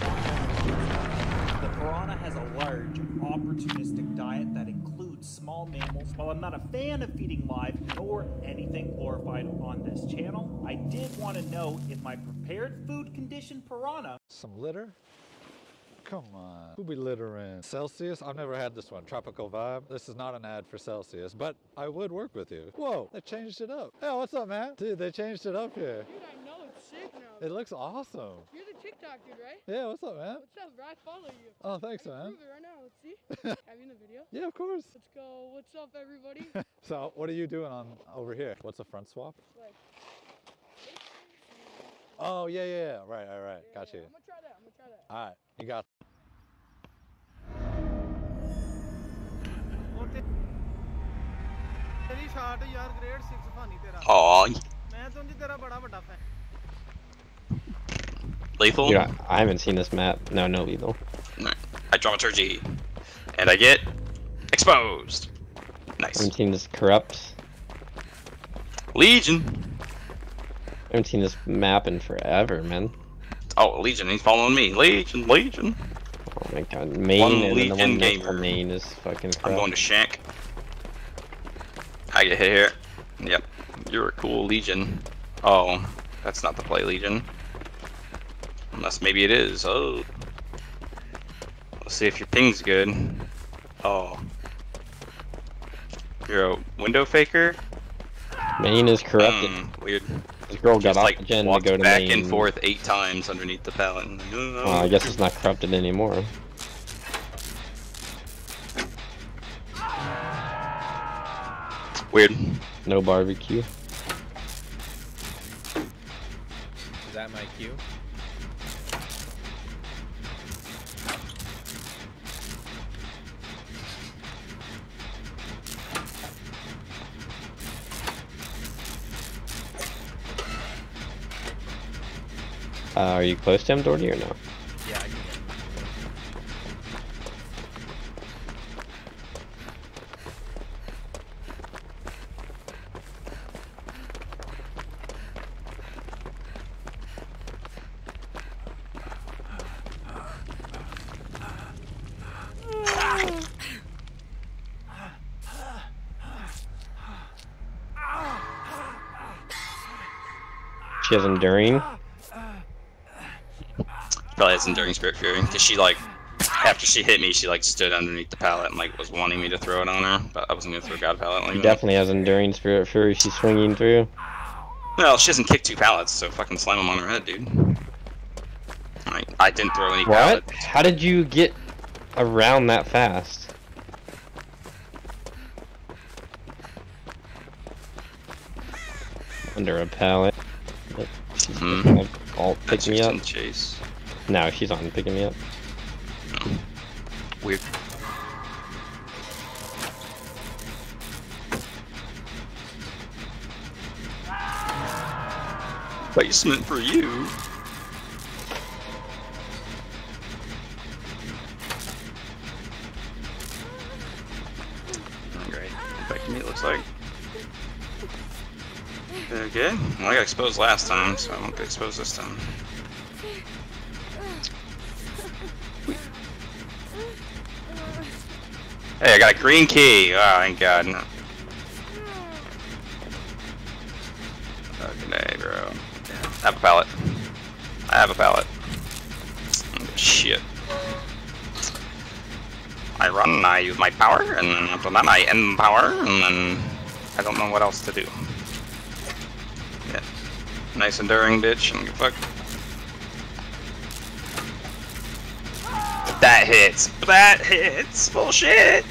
The piranha has a large, opportunistic diet that includes small mammals. While I'm not a fan of feeding live, nor anything glorified on this channel, I did want to know if my prepared food conditioned piranha... Some litter? Come on. Who be littering? Celsius? I've never had this one. Tropical Vibe. This is not an ad for Celsius, but I would work with you. Whoa, they changed it up. Hey, what's up, man? Dude, they changed it up here. Dude, I know, it's sick now. It looks awesome. You're the TikTok dude, right? Yeah, what's up, man? What's up, bro? I follow you. Oh, thanks, I can man. prove it right now. Let's see. Have you in the video? Yeah, of course. Let's go. What's up, everybody? So, what are you doing on over here? What's a front swap? Like, oh, yeah. Right. Got you. I'm gonna try that. All right, you got. Did he Aw. Lethal? Dude, I haven't seen this map. No, no lethal. I dramaturgy. And I get exposed. Nice. I haven't seen this corrupt. Legion. I haven't seen this map in forever, man. Oh, Legion, he's following me. Legion, Legion. Oh my god, main One and then the Legion one next to gamer. main is fucking corrupt. I'm going to Shank. I get hit here. Yep. You're a cool Legion. Oh, that's not the play, Legion. Unless maybe it is. Oh. Let's see if your ping's good. Oh. You're a window faker? Main is corrupted. Weird. This girl got Just off like the gen to walked go to back main. and forth 8 times underneath the pallet. Well, I guess it's not corrupted anymore. Weird. No barbecue. Is that my cue? Are you close to him, Doherty, or no? Yeah, I can get him. She has enduring. Probably has Enduring Spirit Fury. Cause she like, after she hit me, she like stood underneath the pallet and like was wanting me to throw it on her, but I wasn't gonna throw God pallet. She Like definitely has enduring spirit fury. She's swinging through. Well, she doesn't kick 2 pallets, so fucking slam them on her head, dude. I didn't throw any What? pallets. How did you get around that fast? Under a pallet. She's gonna alt pick me up. Chase. No, she's on picking me up. Weird. Basement for you. Great. Back to me, it looks like. Okay. Well, I got exposed last time, so I won't get exposed this time. Hey, I got a green key. Oh, thank God. No. Okay, bro. I have a pallet. I have a pallet. Oh, shit. I run, I use my power, and then after that I end power, and then I don't know what else to do. Yeah. Nice enduring, bitch. I don't give a fuck. That hits. That hits. Bullshit.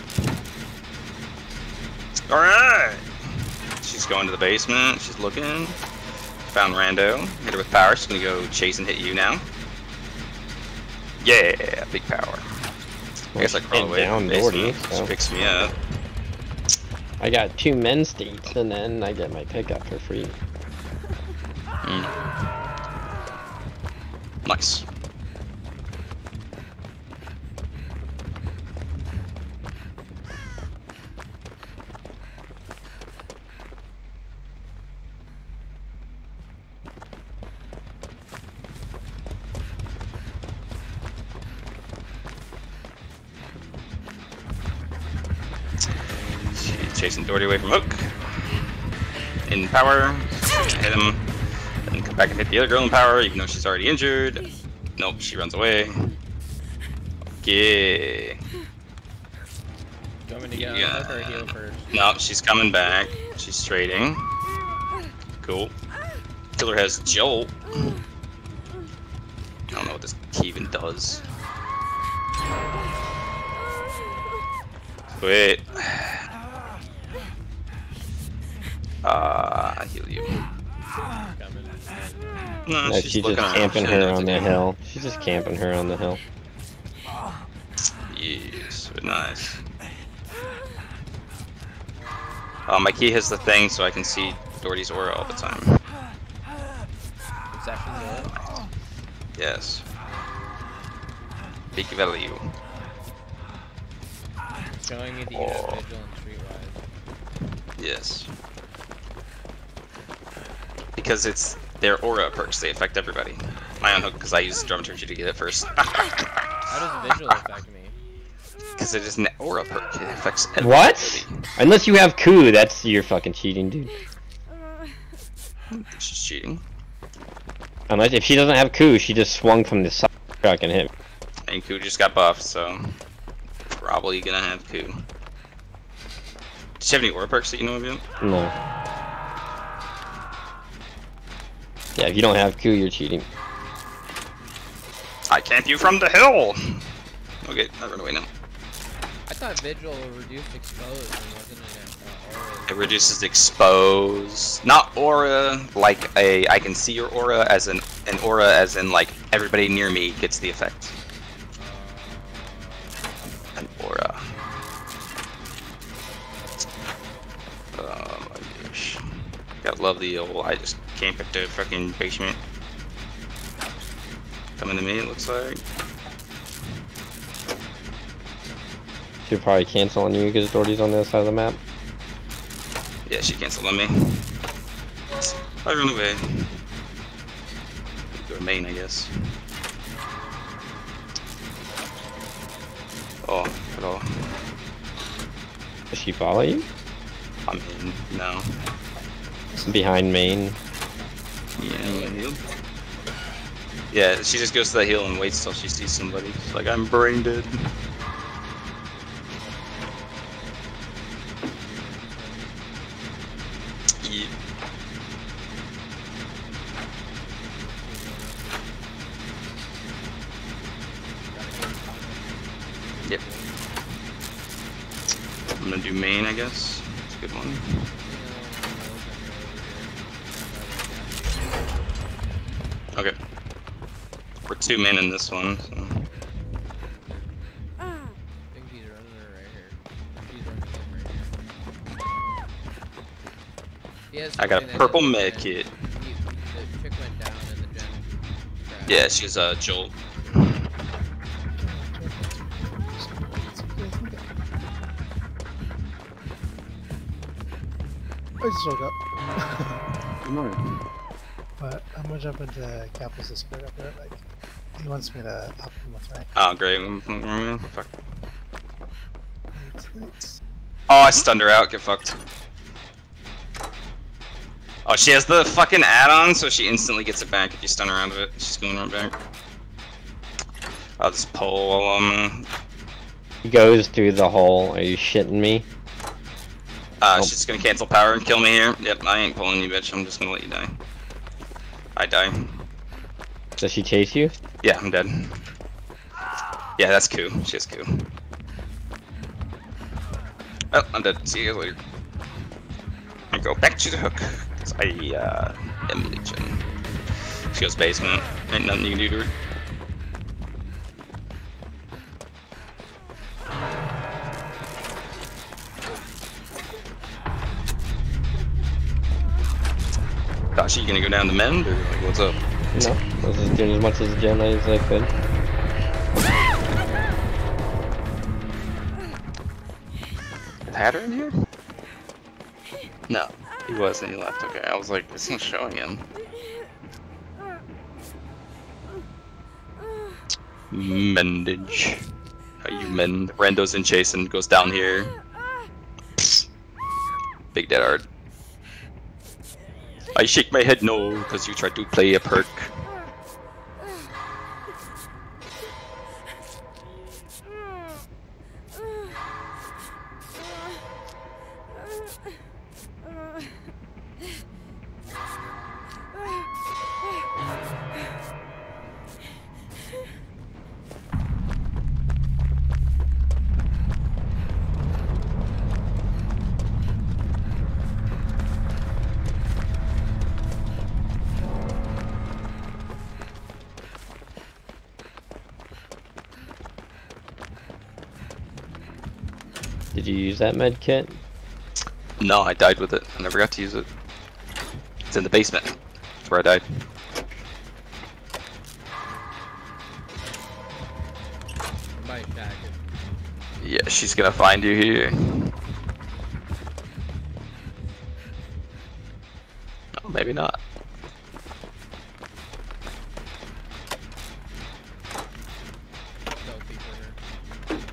Alright. She's going to the basement. She's looking. Found Rando. Hit her with power. She's gonna go chase and hit you now. Yeah, big power. I guess I crawl away from the basement. She picks me up. I got 2 men states, and then I get my pickup for free. Nice. She's chasing Doherty away from Hook. In power. Hit him. Then come back and hit the other girl in power, even though she's already injured. Nope, she runs away. Okay. Do you want me to get on Hook or heal first? No, she's coming back. She's trading. Cool. Killer has Jolt. I don't know what this even does. Wait. I heal you. No, No, she's just camping her on the hill. She's just camping her on the hill. Yes, but nice. My key has the thing so I can see Doherty's aura all the time. Is that from the Yes. Big value. showing me that you have Vigil and Streetwise? Yes. Because it's their aura perks, they affect everybody. I unhook because I use Dramaturgy to get it first. How does Vigil affect me? Because it is an aura perk, it affects everybody. What? Unless you have coup, that's you're fucking cheating, dude. She's cheating. Unless if she doesn't have coup, she just swung from the side truck and hit. And Ku just got buffed, so probably gonna have Ku. Does she have any aura perks that you know about? No. Yeah, if you don't have coup, you're cheating. I can't you from the hill! Okay, I run away now. I thought Vigil reduced exposed and wasn't it aura? It reduces expose, not aura like I can see your aura as an aura as in like everybody near me gets the effect. An aura. Oh my gosh. Gotta love the old I just camp at the fucking basement. Coming to me it looks like. She'll probably cancel on you because Doherty's on the other side of the map. Yeah, she canceled on me. I run away. Go to main, I guess. Oh, hello. Does she follow you? I mean, no. Behind main. Yeah, yeah, she just goes to the hill and waits till she sees somebody. She's like, I'm brain dead. Yeah. Yep. I'm gonna do main, I guess. It's a good one. Okay. We're 2 men in this one, so. I think he's running her right here. She's running him right here. He has I got a something that purple doesn't med fit. kit. The chick went down in the gen. crash. Yeah, she's a Jolt. I just woke up. Good morning. But I'm gonna jump into Campbell's Discord up there. Like, he wants me to help him with rank. Oh, great. Fuck. Oh, I stunned her out. Get fucked. Oh, she has the fucking add-on, so she instantly gets it back if you stun her out of it. She's going right back. I'll just pull while I'm... He goes through the hole. Are you shitting me? She's gonna cancel power and kill me here. Yep, I ain't pulling you, bitch. I'm just gonna let you die. I die. Does she chase you? Yeah, I'm dead. Yeah, that's Ku. She has Ku. Oh, I'm dead. See you guys later. I go back to the hook. Cause I am Legion. She goes basement. Ain't nothing you can do to her. Dashi, you gonna go down the mend or like what's up? No, I was just doing as much as gen as I could. Is Hatter in here? No, he wasn't. He left. Okay, I was like, it's not showing him. Mendage. How you mend? Rando's in chase and goes down here. Big dead hard. I shake my head no, because you tried to play a perk. Did you use that med kit? No, I died with it. I never got to use it. It's in the basement. That's where I died. Somebody attack it. Yeah, she's gonna find you here. Oh, maybe not. Stealthy for her.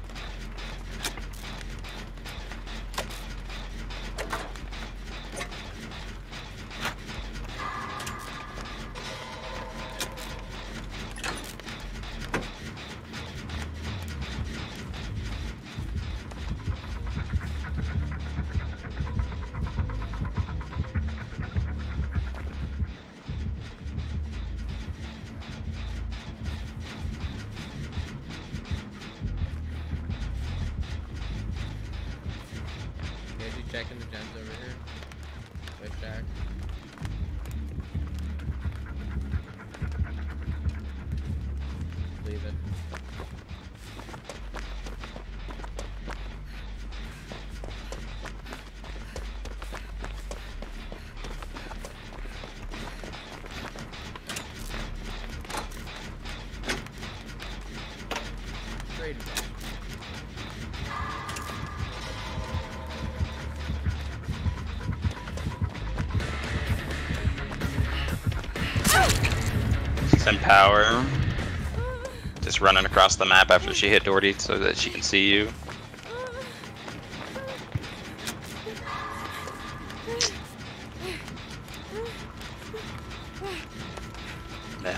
Is he checking the gens over here? With Jack. Leave it. Trade it. Send power. Just running across the map after she hit Doherty so that she can see you. Yeah.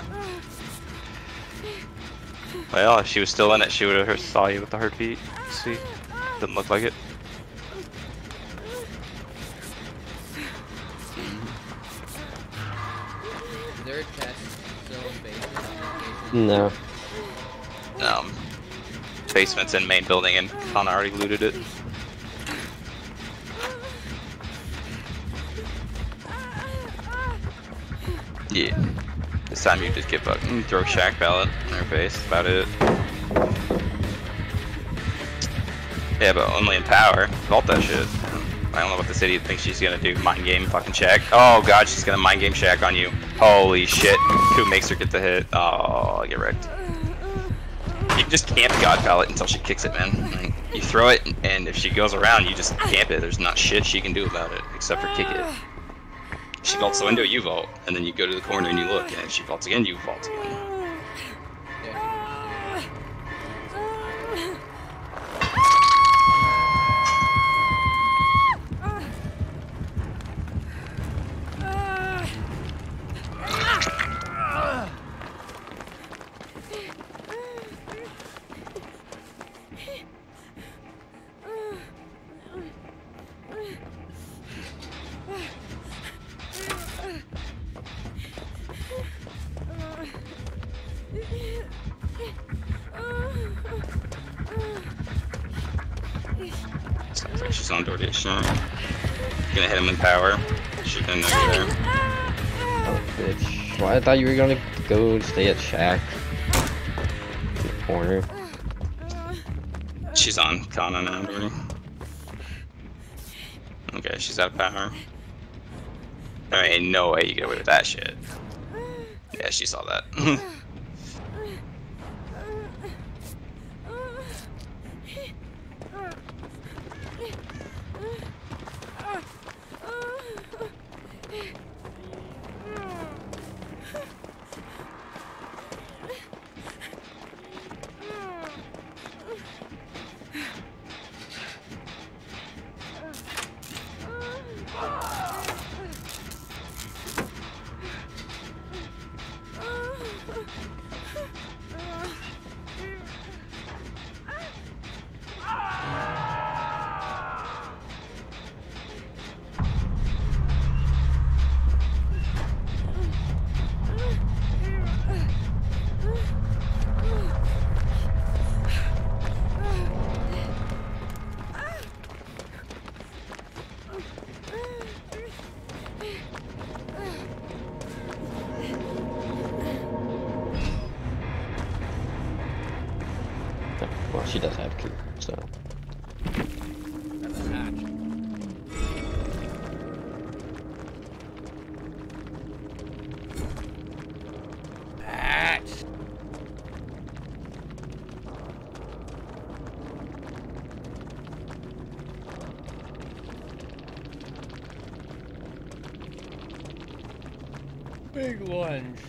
Well, if she was still in it, she would have saw you with the heartbeat. See? Doesn't look like it. Is there a chest still in basement? No. Basement's in main building and Kana already looted it. Yeah. This time you just get bugged and throw Shack Ballot in her face. That's about it. Yeah, but only in power. Vault that shit. I don't know what the city thinks she's gonna do. Mind game fucking Shack. Oh god, she's gonna mind game Shack on you. Holy shit. Who makes her get the hit? Oh, get wrecked. You just camp God Ballot until she kicks it, man. Like, you throw it, and if she goes around, you just camp it. There's not shit she can do about it, except for kick it. She vaults the window, you vault, and then you go to the corner and you look, and if she vaults again, you vault again. Sounds like she's on Doherty. Gonna hit him in power. She didn't know you there. Oh, bitch. Well, I thought you were gonna go stay at Shack. In the corner. She's on Kana now, Doherty. Okay, she's out of power. There ain't no way you get away with that shit. Yeah, she saw that. Well, she does have key, so. Big lunge.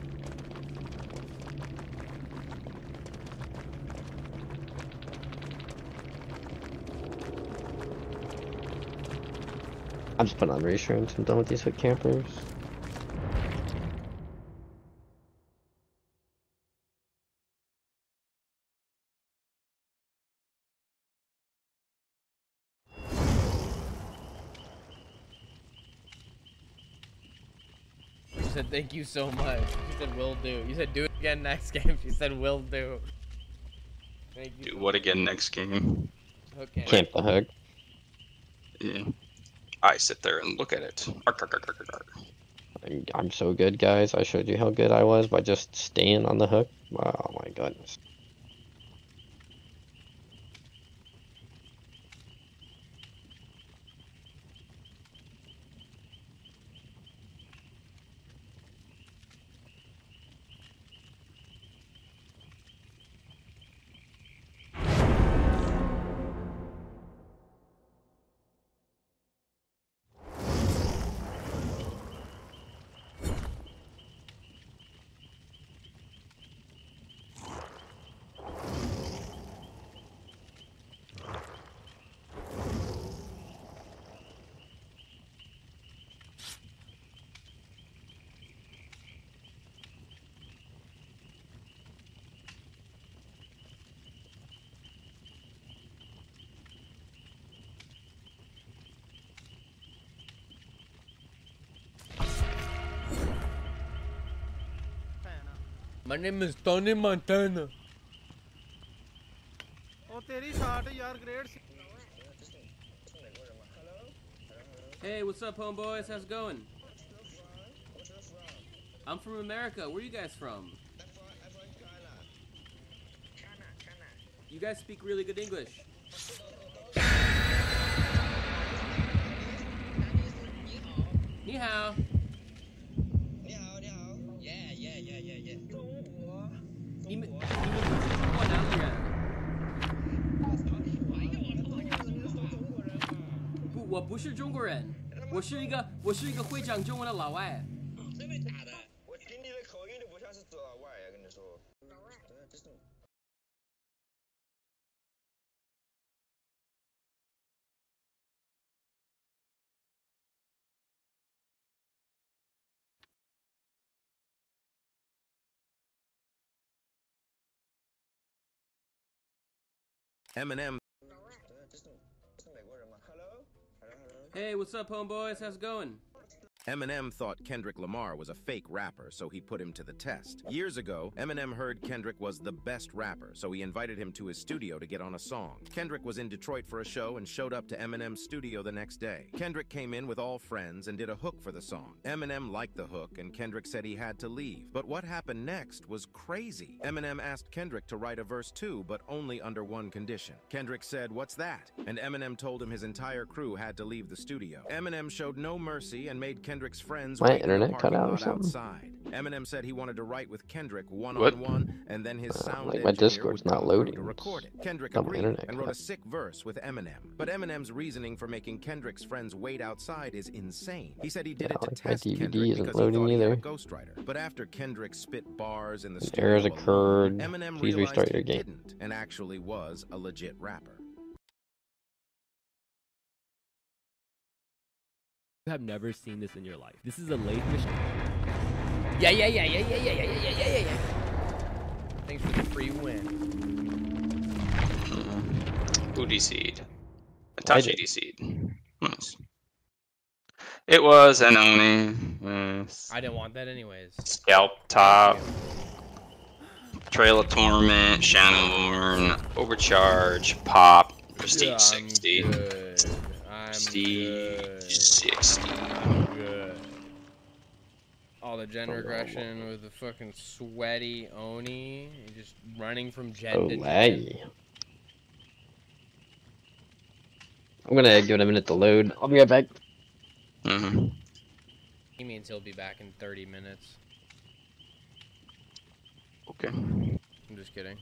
I'm just putting on reassurance. I'm done with these foot campers. She said thank you so much. She said will do. You said do it again next game. She said will do. Thank you. Do what again next game? Okay. Camp the hook. Yeah. I sit there and look at it. Ark, ark, ark, ark, ark. I'm so good, guys. I showed you how good I was by just staying on the hook. Oh my goodness. My name is Tony Montana. Hey, what's up, homeboys? How's it going? I'm from America. Where are you guys from? You guys speak really good English. Ni hao.你们不是中国哪里人？不，我不是中国人，我是一个会讲中文的老外。真的假的？我听你的口音就不像是老外呀，跟你说。 Eminem. Hey, what's up, homeboys? How's it going? Eminem thought Kendrick Lamar was a fake rapper, so he put him to the test. Years ago, Eminem heard Kendrick was the best rapper, so he invited him to his studio to get on a song. Kendrick was in Detroit for a show and showed up to Eminem's studio the next day. Kendrick came in with all friends and did a hook for the song. Eminem liked the hook, and Kendrick said he had to leave. But what happened next was crazy. Eminem asked Kendrick to write a verse too, but only under one condition. Kendrick said, "What's that?" And Eminem told him his entire crew had to leave the studio. Eminem showed no mercy and made Kendrick's friends My wait in the internet cut parking out or lot something. outside. Eminem said he wanted to write with Kendrick one-on-one, and then his sound like my engineer Discord's would not come through loading. to record it. Kendrick Dumb agreed internet and wrote a cut. sick verse with Eminem. But Eminem's reasoning for making Kendrick's friends wait outside is insane. He said he did it to like my test DVD Kendrick isn't because he loading thought he had a either. ghostwriter. But after Kendrick spit bars in the studio Errors alone, occurred. Eminem Please realized restart he your game. didn't and actually was a legit rapper. You have never seen this in your life. This is a lathe machine. Yeah. Thanks for the free win. Who DC'd? Itachi DC'd. Nice. It was an Oni. I didn't want that anyways. Scalp Top. Trail of Torment. Shadowborn. Overcharge. Pop. Prestige 60. Prestige 60. Good. All the gen regression with the fucking sweaty Oni. Just running from gen to gen. laggy. I'm gonna give it a minute to load. I'll be right back. He means he'll be back in 30 minutes. Okay. I'm just kidding.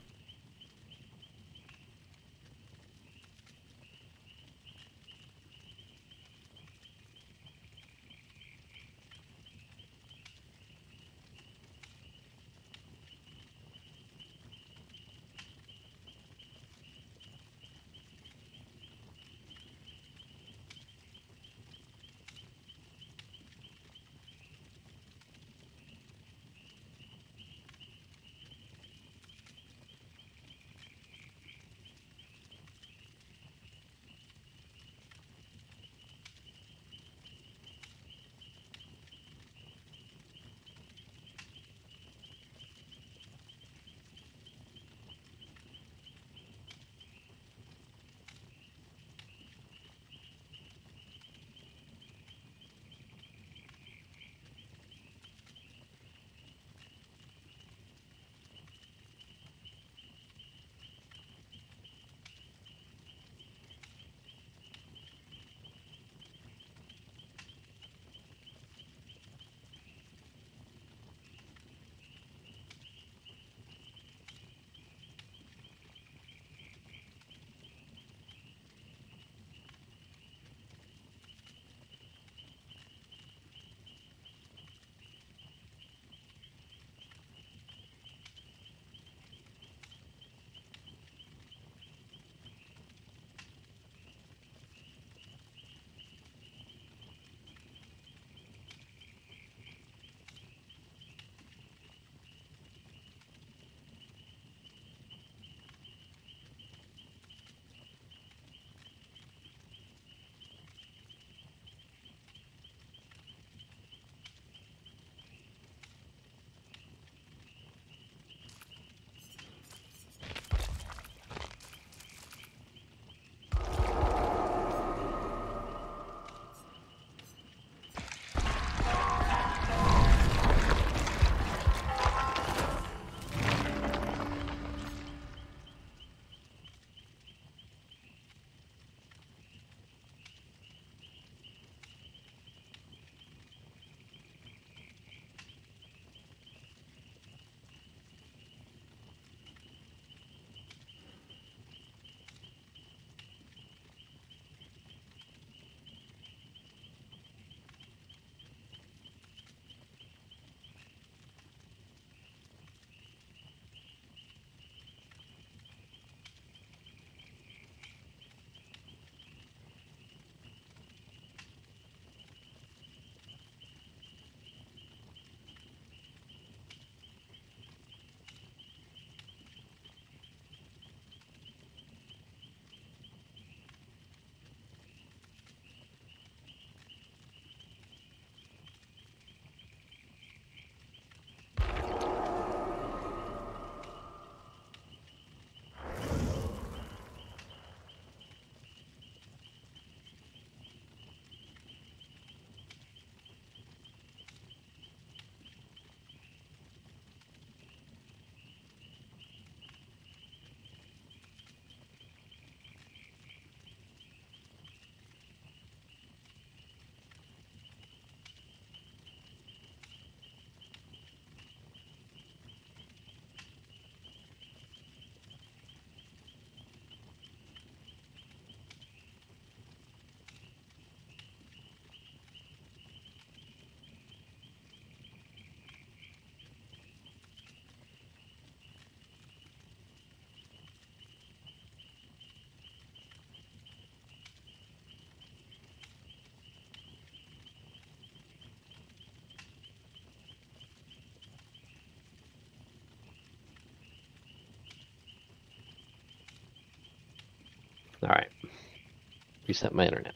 Alright. Reset my internet.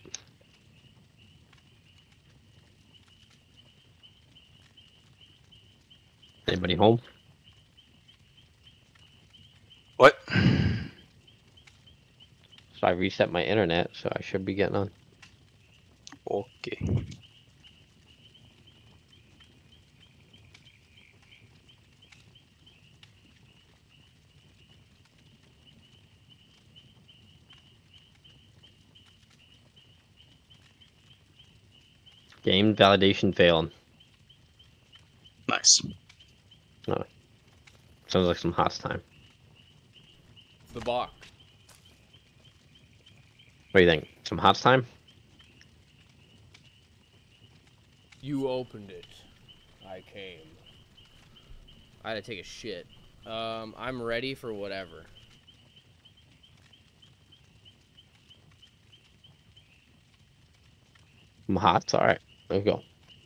Anybody home? What? So I reset my internet, so I should be getting on. Okay. Game validation failed. Nice. Oh. Sounds like some HOTS time. The box. What do you think? Some HOTS time? You opened it. I came. I had to take a shit. I'm ready for whatever. Some HOTS? Alright. There we go.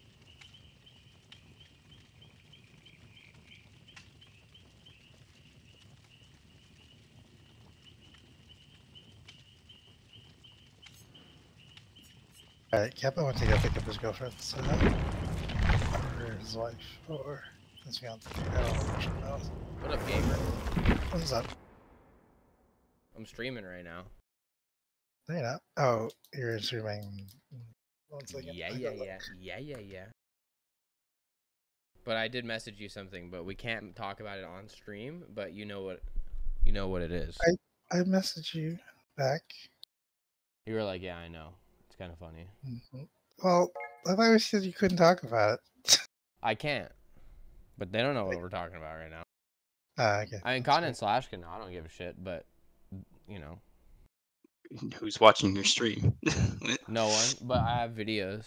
Alright, Kappa went to go pick up his girlfriend, so or his wife, or his fiance. I don't know which one that was. What up, gamer? What's up? I'm streaming right now. No, you're not. Oh, you're streaming. 1 second. Yeah. But I did message you something, but we can't talk about it on stream. But you know what it is. I messaged you back. You were like, yeah, I know. It's kind of funny. Mm-hmm. Well, I thought you said you couldn't talk about it. I can't. But they don't know what we're talking about right now. Okay. I mean, Con and Slash can know. I don't give a shit, but, you know. Who's watching your stream? No one, but I have videos.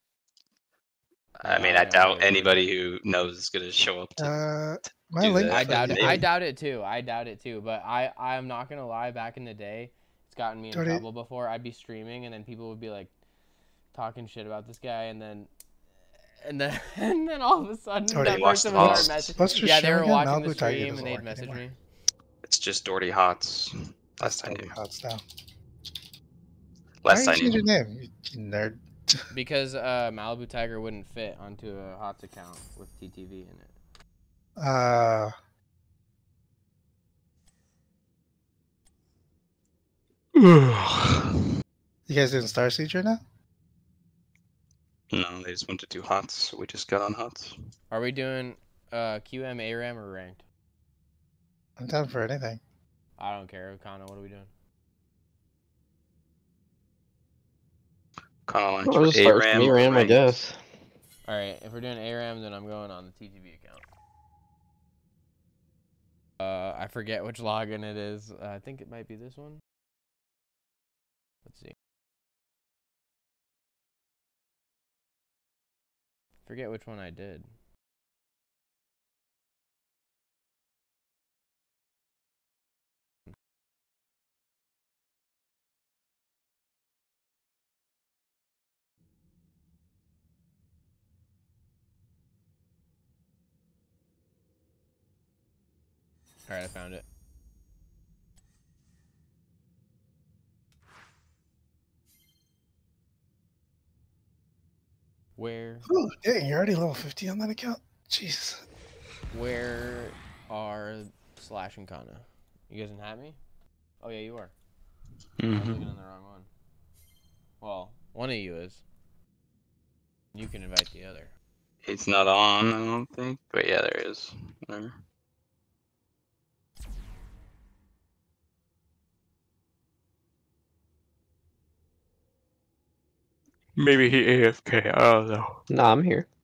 I mean, I doubt anybody who knows is gonna show up to my link. I doubt it. I doubt it too. But I'm not gonna lie. Back in the day, it's gotten me in trouble before. I'd be streaming and then people would be like talking shit about this guy, and then all of a sudden that person would start messaging. Yeah, they were watching the stream and they'd message me. It's just Doherty Hots. Last I knew. Hots now. Last Why I did you knew. change your name, you nerd? Because Malibu Tiger wouldn't fit onto a HOTS account with TTV in it. You guys doing Star Siege right now? No, they just went to do HOTS, so we just got on HOTS. Are we doing QM, ARAM, or ranked? I'm down for anything. I don't care. Kana, what are we doing? Kind I'll just start with ARAM, I guess. Alright, if we're doing ARAM, then I'm going on the TTV account. I forget which login it is. I think it might be this one. Let's see. Forget which one I did. Alright, I found it. Where? Oh, dang, you're already level 50 on that account? Jesus. Where are Slash and Kana? You guys didn't have me? Oh yeah, you are. I was looking in the wrong one. Well, one of you is. You can invite the other. It's not on, I don't think. But yeah, there is. Whatever. Maybe he AFK, I don't know. Nah, I'm here.